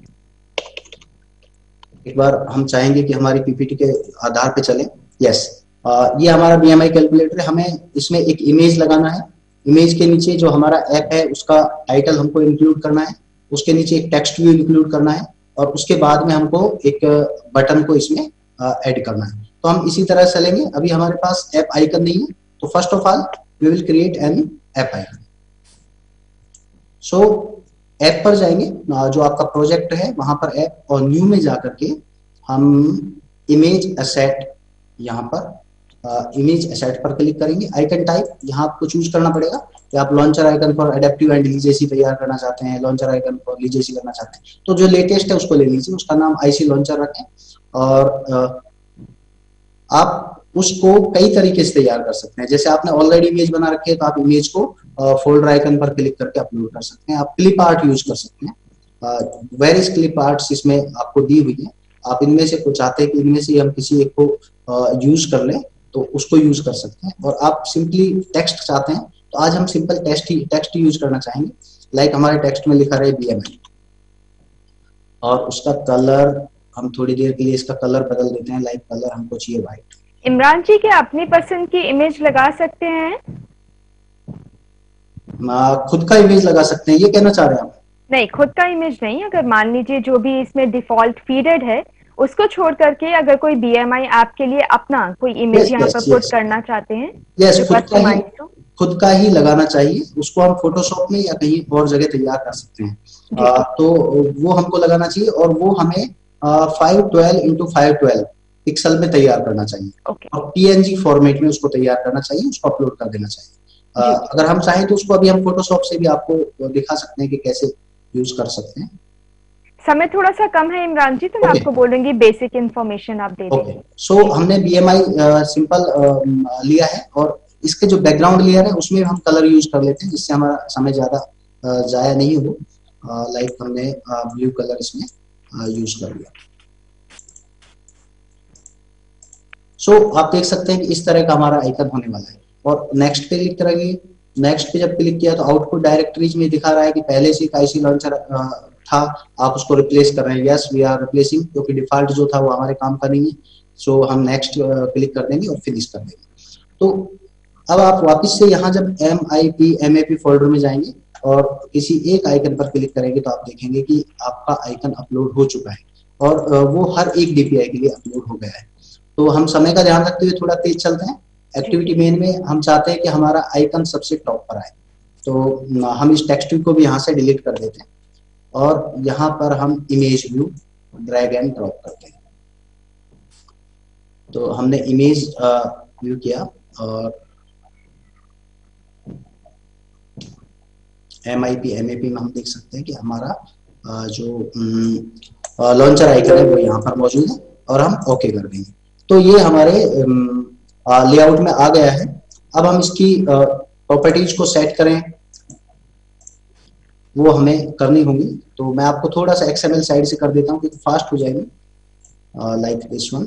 एक बार हम चाहेंगे कि हमारी पीपीटी के आधार पे चले। यस, Uh, ये हमारा बी एम आई कैलकुलेटर है। हमें इसमें एक इमेज लगाना है। इमेज के नीचे जो हमारा ऐप है उसका टाइटल हमको इंक्लूड करना है, उसके नीचे एक टेक्स्ट व्यू इंक्लूड करना है और उसके बाद में हमको एक बटन को इसमें ऐड uh, करना है। तो हम इसी तरह से चलेंगे। अभी हमारे पास ऐप आइकन नहीं है, तो first of all we will create an app icon. So app पर जाएंगे, जो आपका प्रोजेक्ट है वहां पर ऐप, और न्यू में जाकर के हम इमेज एसेट, यहाँ पर इमेज uh, एसेट पर क्लिक करेंगे। आइकन टाइप यहाँ आपको चूज करना पड़ेगा कि आप launcher icon for adaptive and legacy तैयार करना चाहते हैं, लॉन्चर आइकन फॉर लीजेसी करना चाहते हैं, तो जो लेटेस्ट है उसको ले लीजिए, उसका नाम आईसी लॉन्चर रखें। और uh, आप उसको कई तरीके से तैयार कर सकते हैं। जैसे आपने ऑलरेडी इमेज बना रखी है तो आप इमेज को फोल्डर आइकन पर क्लिक करके अपलोड कर सकते हैं। आप क्लिप आर्ट यूज कर सकते हैं, वेरियस क्लिप आर्ट्स इसमें आपको दी हुई है। आप इनमें से कुछ चाहते हैं कि इनमें से हम किसी एक को यूज कर लें तो उसको यूज कर सकते हैं। और आप सिंपली टेक्स्ट चाहते हैं तो आज हम सिंपल टेक्स्ट ही टेक्स्ट यूज करना चाहेंगे। लाइक हमारे टेक्स्ट में लिखा रहे बीएमआई, और उसका कलर हम थोड़ी देर के लिए इसका कलर बदल देते हैं। लाइक कलर हमको चाहिए व्हाइट। इमरान जी, क्या अपनी पसंद की इमेज लगा सकते हैं? खुद का इमेज लगा सकते हैं, ये कहना चाह रहे हैं आप? नहीं, खुद का इमेज नहीं। अगर मान लीजिए जो भी इसमें डिफॉल्ट फीडेड है उसको छोड़ करके अगर कोई बीएमआई ऐप के लिए अपना कोई इमेज यहाँ पर पुट करना चाहते हैं, yes, खुद, का ही, खुद का ही लगाना चाहिए। उसको हम फोटोशॉप में या कहीं और जगह तैयार कर सकते हैं। आ, तो वो हमको लगाना चाहिए और वो हमें five twelve into five twelve pixel में तैयार करना चाहिए। okay. और पीएनजी फॉर्मेट में उसको तैयार करना चाहिए, उसको अपलोड कर देना चाहिए। आ, अगर हम चाहें तो उसको अभी हम फोटोशॉप से भी आपको दिखा सकते हैं कि कैसे यूज कर सकते हैं। समय थोड़ा सा कम है इमरान जी, तो मैं okay. आपको बोलूंगी बेसिक इन्फॉर्मेशन आप दे दीजिए। सो हमने बीएमआई सिंपल लिया है और इसके जो बैकग्राउंड लेयर है उसमें हम कलर यूज कर लेते हैं जिससे हमारा समय ज्यादा जाया नहीं हो। लाइक हमने ब्लू कलर इसमें यूज कर लिया। सो so, आप देख सकते हैं कि इस तरह का हमारा आइकन होने वाला है। और नेक्स्ट पे क्लिक करेंगे। नेक्स्ट पे जब क्लिक किया तो आउटपुट डायरेक्टरीज में दिखा रहा है कि पहले से एक आईसी लॉन्चर था, आप उसको रिप्लेस कर रहे हैं। यस, वी आर रिप्लेसिंग, क्योंकि डिफॉल्ट जो था वो हमारे काम का नहीं है। सो so, हम नेक्स्ट क्लिक कर देंगे और फिनिश कर देंगे। तो अब आप वापस से यहाँ जब M I P M A P folder में जाएंगे और किसी एक आइकन पर क्लिक करेंगे तो आप देखेंगे कि आपका आइकन अपलोड हो चुका है और वो हर एक डीपीआई के लिए अपलोड हो गया है। तो हम समय का ध्यान रखते हुए थोड़ा तेज चलते हैं। एक्टिविटी मेन में हम चाहते हैं कि हमारा आइकन सबसे टॉप पर आए, तो हम इस टेक्स्ट व्यू को भी यहाँ से डिलीट कर देते हैं और यहाँ पर हम image view drag and drop करते हैं। तो हमने इमेज व्यू किया और M I P M A P में हम देख सकते हैं कि हमारा जो लॉन्चर आइकन है वो यहाँ पर मौजूद है और हम ओके कर देंगे। तो ये हमारे लेआउट में आ गया है। अब हम इसकी प्रॉपर्टीज को सेट करें, वो हमें करनी होंगी। तो मैं आपको थोड़ा सा एक्सएमएल साइड से कर देता हूँ क्योंकि फास्ट हो जाएगी। Like this one.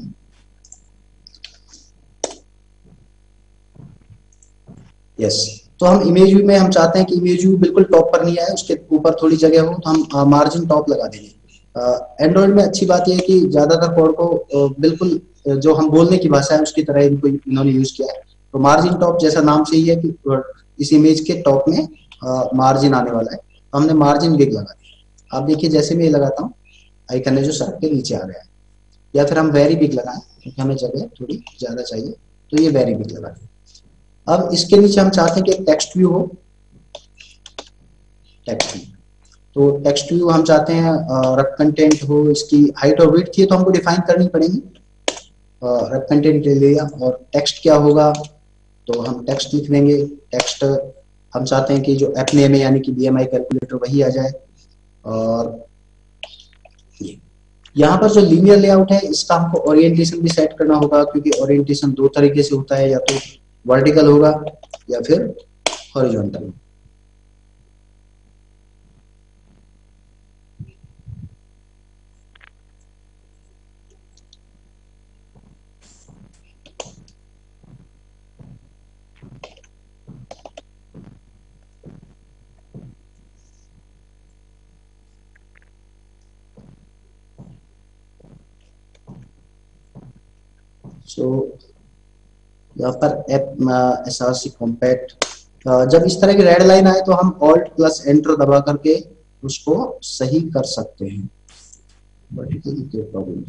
यस, तो हम इमेज व्यू में हम चाहते हैं कि इमेज व्यू बिल्कुल टॉप पर नहीं आए, उसके ऊपर थोड़ी जगह हो, तो हम मार्जिन टॉप लगा देंगे। एंड्रॉइड में अच्छी बात यह है कि ज्यादातर कोड को बिल्कुल जो हम बोलने की भाषा है उसकी तरह इनको इन्होंने यूज किया है। तो मार्जिन टॉप जैसा नाम से ही है कि इस इमेज के टॉप में मार्जिन आने वाला है, तो हमने मार्जिन बिग लगा दिया। आप देखिए जैसे मैं ये लगाता हूँ आइकन है जो सर के नीचे आ गया है। या फिर हम वेरी बिग लगाएं क्योंकि हमें जगह थोड़ी ज्यादा चाहिए, तो ये वेरी बिग लगा दिया। अब इसके नीचे हम चाहते हैं कि एक टेक्स्ट व्यू हो, टेक्स्ट व्यू। तो टेक्स्ट व्यू हम चाहते हैं रफ कंटेंट हो, इसकी हाइट और विड्थ थी तो हमको डिफाइन करनी पड़ेगी। रफ कंटेंट ले लिया और टेक्स्ट क्या होगा तो हम टेक्स्ट लिख देंगे। टेक्स्ट हम चाहते हैं कि जो ऐप नेम है यानी कि बीएमआई कैलकुलेटर वही आ जाए। और ये यहाँ पर जो लीनियर लेआउट है इसका हमको ओरिएंटेशन भी सेट करना होगा, क्योंकि ओरिएंटेशन दो तरीके से होता है, या तो वर्टिकल होगा या फिर हॉरिजॉन्टल। सो so, यहाँ पर एप एसआरसी कॉम्पैक्ट, जब इस तरह की रेड लाइन आए तो हम ऑल्ट प्लस एंटर दबा करके उसको सही कर सकते हैं। वर्टिकली क्या problem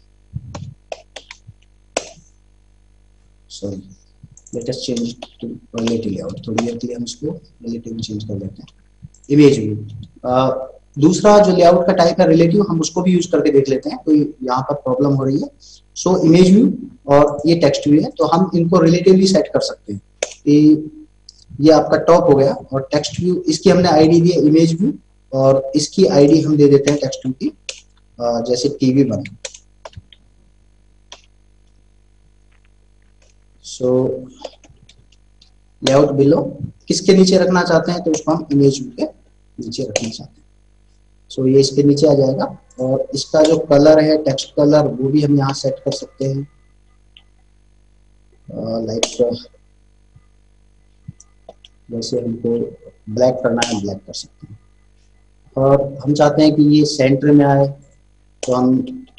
sorry let us change to relative layout. थोड़ी देर के लिए हम इसको रिलेटिव में चेंज कर लेते हैं। इमेज व्यू दूसरा जो लेआउट का टाइप है रिलेटिव, हम उसको भी यूज करके देख लेते हैं, कोई यहाँ पर प्रॉब्लम हो रही है। सो इमेज व्यू और ये टेक्स्ट व्यू है, तो हम इनको रिलेटिवली सेट कर सकते हैं कि ये आपका टॉप हो गया और टेक्स्ट व्यू इसकी हमने आईडी दी है इमेज व्यू और इसकी आईडी हम दे देते हैं टेक्स्ट व्यू की जैसे TV one. So layout below किसके नीचे रखना चाहते हैं तो उसको हम इमेज व्यू के नीचे रखना चाहते हैं। सो so, ये इसके नीचे आ जाएगा और इसका जो कलर है टेक्स्ट कलर वो भी हम यहाँ सेट कर सकते हैं। लाइक uh, like, जैसे हमको ब्लैक करना है ब्लैक कर सकते हैं। और हम चाहते हैं कि ये सेंटर में आए तो हम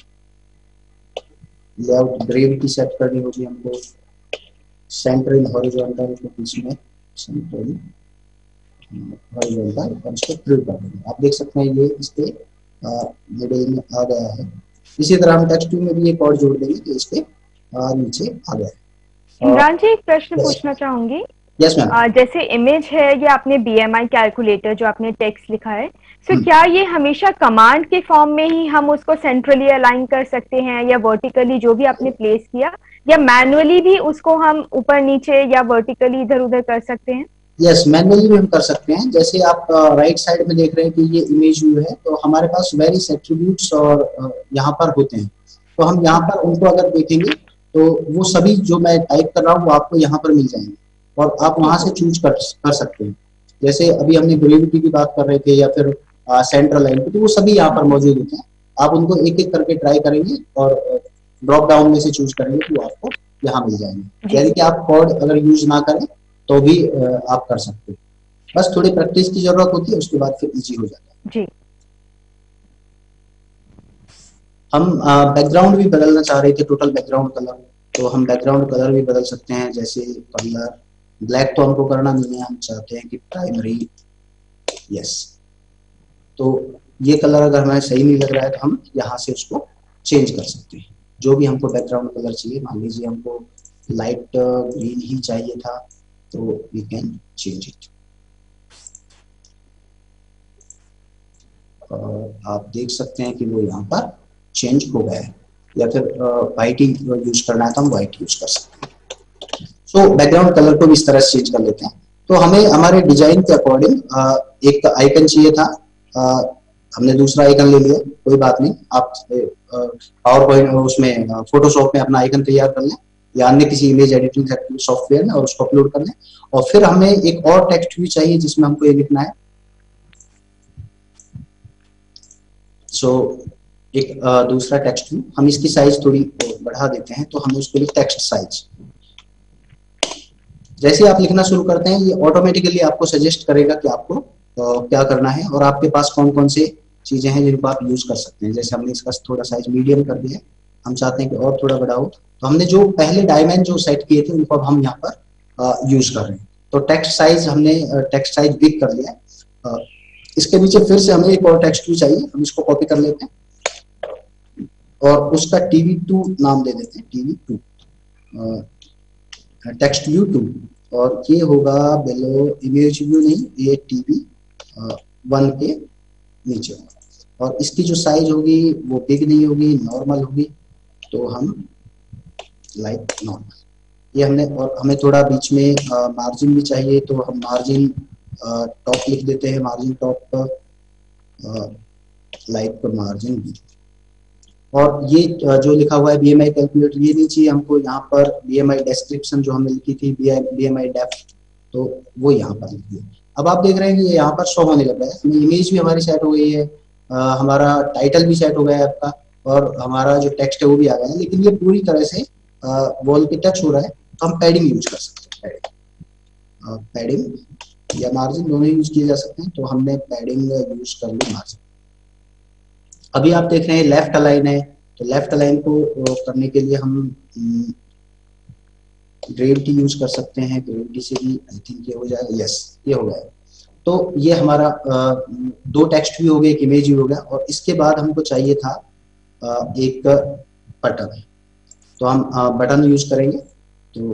लेआउट ग्रेविटी सेट करनी होगी हमको। सेंटर इन हॉरिजॉन्टल के बीच में सेंटर इन हॉरिजॉन्टल और इसको ट्रिम कर देंगे। आप देख सकते हैं ये इसके मिडिल में आ गया है। इसी तरह हम टेक्स्ट व्यू में भी एक और जोड़ देंगे कि इसके नीचे आ गया है। इमरान जी एक प्रश्न पूछना चाहूंगी। Yes ma'am. जैसे इमेज है ये आपने बीएमआई कैलकुलेटर जो आपने टेक्स्ट लिखा है, सो so क्या ये हमेशा कमांड के फॉर्म में ही हम उसको सेंट्रली अलाइन कर सकते हैं या वर्टिकली जो भी आपने प्लेस किया, या मैनुअली भी उसको हम ऊपर नीचे या वर्टिकली इधर उधर कर सकते हैं? यस, मैनुअली भी हम कर सकते हैं। जैसे आप राइट uh, साइड में देख रहे हैं कि ये इमेज व्यू है, तो हमारे पास वेरियस एट्रीब्यूट्स और uh, यहाँ पर होते हैं। तो हम यहाँ पर उनको अगर देखेंगे तो वो सभी जो मैं टाइप कर रहा हूँ वो आपको यहाँ पर मिल जाएंगे। और आप वहां से चूज कर कर सकते हैं। जैसे अभी हमने ग्रेविटी की बात कर रहे थे या फिर सेंट्रल लाइन की, तो वो सभी यहाँ पर मौजूद होते हैं। आप उनको एक एक करके ट्राई करेंगे और ड्रॉप डाउन में से चूज करेंगे तो आपको यहाँ मिल जाएंगे। यानी कि आप कॉर्ड अगर यूज ना करें तो भी आप कर सकते हैं, बस थोड़ी प्रैक्टिस की जरूरत होती है, उसके बाद फिर इजी हो जाता है। जी। हम बैकग्राउंड भी बदलना चाह रहे थे, टोटल बैकग्राउंड कलर, तो हम बैकग्राउंड कलर भी बदल सकते हैं। जैसे कलर ब्लैक तो हमको करना नहीं है, हम चाहते हैं कि प्राइमरी, यस। तो ये कलर अगर हमें सही नहीं लग रहा है तो हम यहाँ से उसको चेंज कर सकते हैं, जो भी हमको बैकग्राउंड कलर चाहिए। मान लीजिए हमको लाइट ग्रीन ही चाहिए था, तो वी कैन चेंज इट। आप देख सकते हैं कि वो यहाँ पर चेंज हो गया है, या फिर व्हाइट ही यूज करना है तो हम व्हाइट यूज कर सकते हैं। सो बैकग्राउंड कलर को भी इस तरह से चेंज कर लेते हैं। तो हमें हमारे डिजाइन के अकॉर्डिंग एक आइकन चाहिए था, आ, हमने दूसरा आइकन ले लिया, कोई बात नहीं। आप पावर पॉइंट उसमें फोटोशॉप में अपना आइकन तैयार कर लें या अन्य किसी इमेज एडिटिंग सॉफ्टवेयर में, और उसको अपलोड कर लें। और फिर हमें एक और टेक्स्ट भी चाहिए जिसमें हमको ये लिखना है। सो so, एक आ, दूसरा टेक्स्ट भी, हम इसकी साइज थोड़ी बढ़ा देते हैं, तो हमें उसके लिए टेक्स्ट साइज। जैसे आप लिखना शुरू करते हैं, ये ऑटोमेटिकली आपको सजेस्ट करेगा कि आपको आ, क्या करना है और आपके पास कौन कौन से चीजें हैं जिनको आप यूज कर सकते हैं। जैसे हमने इसका थोड़ा साइज मीडियम कर दिया, हम चाहते हैं कि और थोड़ा बड़ा हो, तो हमने जो पहले डायमेंशन जो सेट किए थे उनको अब हम यहाँ पर यूज कर रहे हैं। तो टेक्स्ट साइज हमने टेक्स्ट साइज बिग कर लिया है। इसके नीचे फिर से हमें एक और टेक्स्ट भी चाहिए, हम इसको कॉपी कर लेते हैं और उसका टीवी टू नाम दे देते हैं, TV two, text view two. और ये होगा बिलो इमेज व्यू नहीं, ये टीवी वन के नीचे होगा। और इसकी जो साइज होगी वो बिग नहीं होगी, नॉर्मल होगी, तो हम लाइक नॉर्मल ये हमने। और हमें थोड़ा बीच में मार्जिन भी चाहिए, तो हम मार्जिन टॉप लिख देते हैं, margin top like margin B. और ये जो लिखा हुआ है बी एम आई कैलकुलेटर, ये नहीं चाहिए हमको। यहाँ पर बी एम आई डिस्क्रिप्शन जो हमने लिखी थी, बी एम आई डेफ, तो वो यहाँ पर लिखी है। अब आप देख रहे हैं कि ये यहाँ पर शो होने लग रहा है, इमेज भी हमारी सेट हो गई है, आ, हमारा टाइटल भी सेट हो गया है आपका, और हमारा जो टेक्स्ट है वो भी आ गया है। लेकिन ये पूरी तरह से वॉल पे टच हो रहा है, तो हम पैडिंग यूज कर सकते हैं। पैडिंग पैडिंग या मार्जिन दोनों यूज किए जा सकते हैं, तो हमने पैडिंग यूज कर ली, मार्जिन। अभी आप देख रहे हैं लेफ्ट अलाइन है, तो लेफ्ट अलाइन को करने के लिए हम ग्रेविटी यूज कर सकते हैं। ग्रेविटी से भी आई थिंक ये हो जाएगा, यस ये हो गया। तो ये हमारा आ, दो टेक्स्ट भी हो गए, एक इमेज भी हो गया। और इसके बाद हमको चाहिए था आ, एक बटन, तो हम आ, बटन यूज करेंगे। तो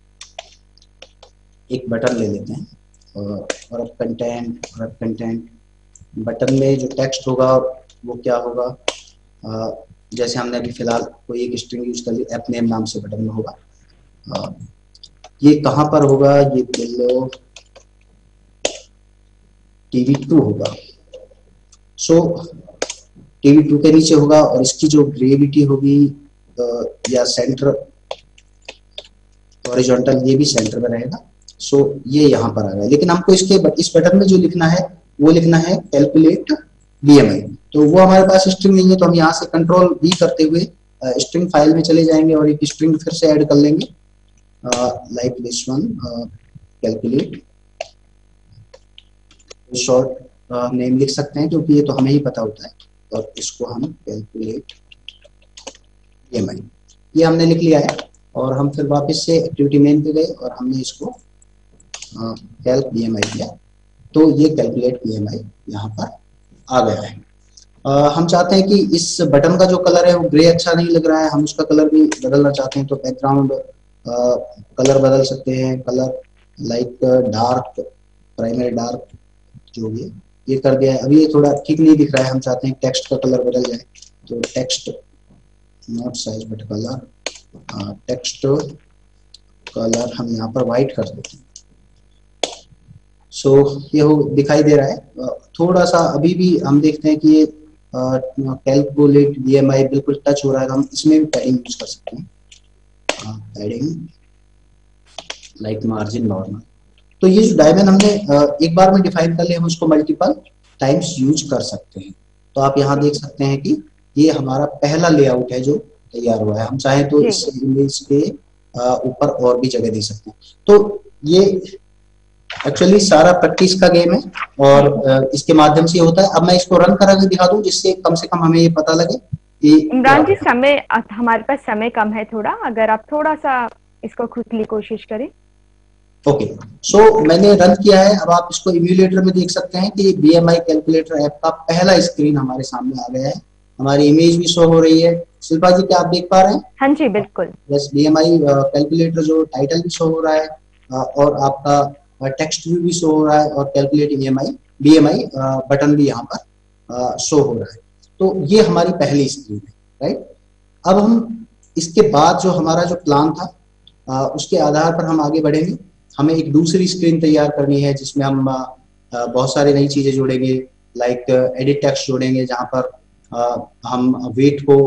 एक बटन ले लेते हैं और अब कंटेंट, और अब कंटेंट बटन में जो टेक्स्ट होगा वो क्या होगा, आ, जैसे हमने अभी फिलहाल कोई एक स्ट्रिंग यूज कर ली, ऐप नेम नाम से बटन में होगा। आ, ये कहाँ पर होगा, ये बिलो टीवी टू होगा। सो टीवी टू के नीचे होगा, और इसकी जो ग्रेविटी होगी आ, या सेंटर हॉरिजॉन्टल, ये भी सेंटर में रहेगा। सो ये यहाँ पर आ गया। लेकिन हमको इसके इस बटन में जो लिखना है वो लिखना है कैलकुलेट बी एम आई। तो वो हमारे पास स्ट्रिंग नहीं है, तो हम यहाँ से कंट्रोल बी करते हुए स्ट्रिंग फाइल में चले जाएंगे और एक स्ट्रिंग फिर से ऐड कर लेंगे, like this one calculate. Short name लिख सकते हैं क्योंकि ये तो हमें ही पता होता है, और इसको हम कैलकुलेट बी एम आई, ये हमने लिख लिया है। और हम फिर वापस से एक्टिविटी मेन पे गए और हमने इसको कैल्क बी एम आई किया, तो ये कैलकुलेट बी एम आई यहाँ पर आ गया है। आ, हम चाहते हैं कि इस बटन का जो कलर है वो ग्रे अच्छा नहीं लग रहा है, हम उसका कलर भी बदलना चाहते हैं, तो बैकग्राउंड कलर बदल सकते हैं। Colour like dark, primary dark जो भी है ये कर दिया है। अभी ये थोड़ा ठीक नहीं दिख रहा है, हम चाहते हैं टेक्स्ट का कलर बदल जाए, तो text not size but colour, text colour हम यहाँ पर व्हाइट कर देते हैं। सो so, ये हो दिखाई दे रहा है थोड़ा सा। अभी भी हम देखते हैं कि ये कैलकुलेट बी एम आई बिल्कुल टच हो रहा है, तो हम इसमें भी पैडिंग यूज कर सकते हैं। Padding like margin normal. तो ये जो डायमंड हमने एक बार में डिफाइन कर लिया, हम उसको मल्टीपल टाइम्स यूज कर सकते हैं। तो आप यहाँ देख सकते हैं कि ये हमारा पहला लेआउट है जो तैयार हुआ है। हम चाहें तो इस इमेज के ऊपर और भी जगह दे सकते हैं। तो ये एक्चुअली सारा प्रैक्टिस का गेम है और इसके माध्यम से होता है। अब मैं इसको रन करा के दिखा दूं जिससे कम से कम हमें ये पता लगे कि इमरान जी समय हमारे पास समय कम है थोड़ा, अगर आप थोड़ा सा इसको क्विकली कोशिश करें। ओके, सो मैंने रन किया है। अब आप इसको इम्यूलेटर में देख सकते हैं कि बी एम आई कैलकुलेटर ऐप का पहला स्क्रीन हमारे सामने आ गया है। हमारी इमेज भी शो हो रही है। शिल्पा जी, क्या आप देख पा रहे हैं? हाँ जी बिल्कुल। बस बी एम आई कैलकुलेटर जो टाइटल भी शो हो रहा है और आपका टेक्स्ट भी शो हो रहा है और calculate E M I B M I button भी यहाँ पर शो हो रहा है। तो ये हमारी पहली स्क्रीन है, राइट। अब हम इसके बाद जो हमारा जो प्लान था आ, उसके आधार पर हम आगे बढ़ेंगे। हमें एक दूसरी स्क्रीन तैयार करनी है जिसमें हम आ, बहुत सारी नई चीजें जोड़ेंगे, लाइक एडिट टेक्स्ट जोड़ेंगे जहां पर आ, हम वेट को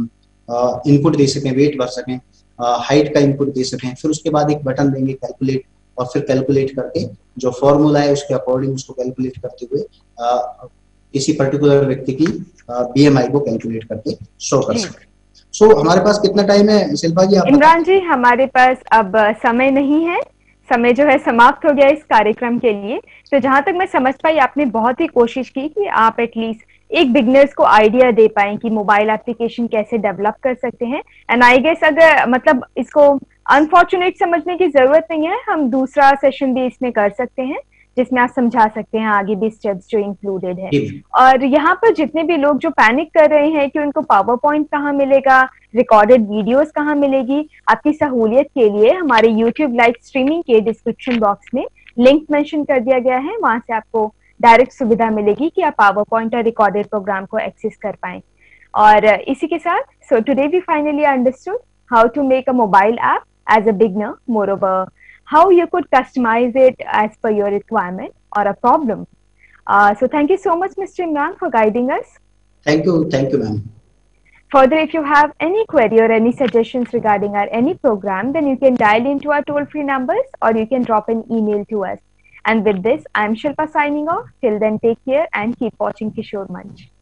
इनपुट दे सकें, वेट भर सकें, हाइट का इनपुट दे सकें। फिर उसके बाद एक बटन देंगे कैलकुलेट, और फिर कैलकुलेट करके जो फॉर्मूला है उसके अकॉर्डिंग उसको कैलकुलेट करते हुए आ, किसी पर्टिकुलर व्यक्ति की बी एम आई को कैलकुलेट करके शो कर सकें। सो so, हमारे पास कितना टाइम है शिल्पा जी? आप इमरान जी, हमारे पास अब समय नहीं है, समय जो है समाप्त हो गया इस कार्यक्रम के लिए। तो जहां तक मैं समझ पाई, आपने बहुत ही कोशिश की कि आप एटलीस्ट एक बिगनर्स को आइडिया दे पाए कि मोबाइल एप्लीकेशन कैसे डेवलप कर सकते हैं। एंड आई गेस अगर मतलब इसको अनफॉर्चुनेट समझने की जरूरत नहीं है, हम दूसरा सेशन भी इसमें कर सकते हैं जिसमें आप समझा सकते हैं आगे भी स्टेप्स जो इंक्लूडेड है। और यहाँ पर जितने भी लोग जो पैनिक कर रहे हैं कि उनको पावर पॉइंट कहाँ मिलेगा, रिकॉर्डेड वीडियोस कहाँ मिलेगी, आपकी सहूलियत के लिए हमारे यूट्यूब लाइव स्ट्रीमिंग के डिस्क्रिप्शन बॉक्स में लिंक मेंशन कर दिया गया है। वहां से आपको डायरेक्ट सुविधा मिलेगी कि आप पावर पॉइंट और रिकॉर्डेड प्रोग्राम को एक्सेस कर पाएं। और इसी के साथ, so today we finally understood how to make a mobile app as a beginner, moreover how you could customize it as per your requirement or a problem. Uh, so thank you so much, Mister Imran, for guiding us. Thank you, thank you, ma'am. Further, if you have any query or any suggestions regarding our any program, then you can dial into our toll-free numbers or you can drop an email to us. And with this, I'm Shilpa signing off. Till then, take care and keep watching Kishore Manch.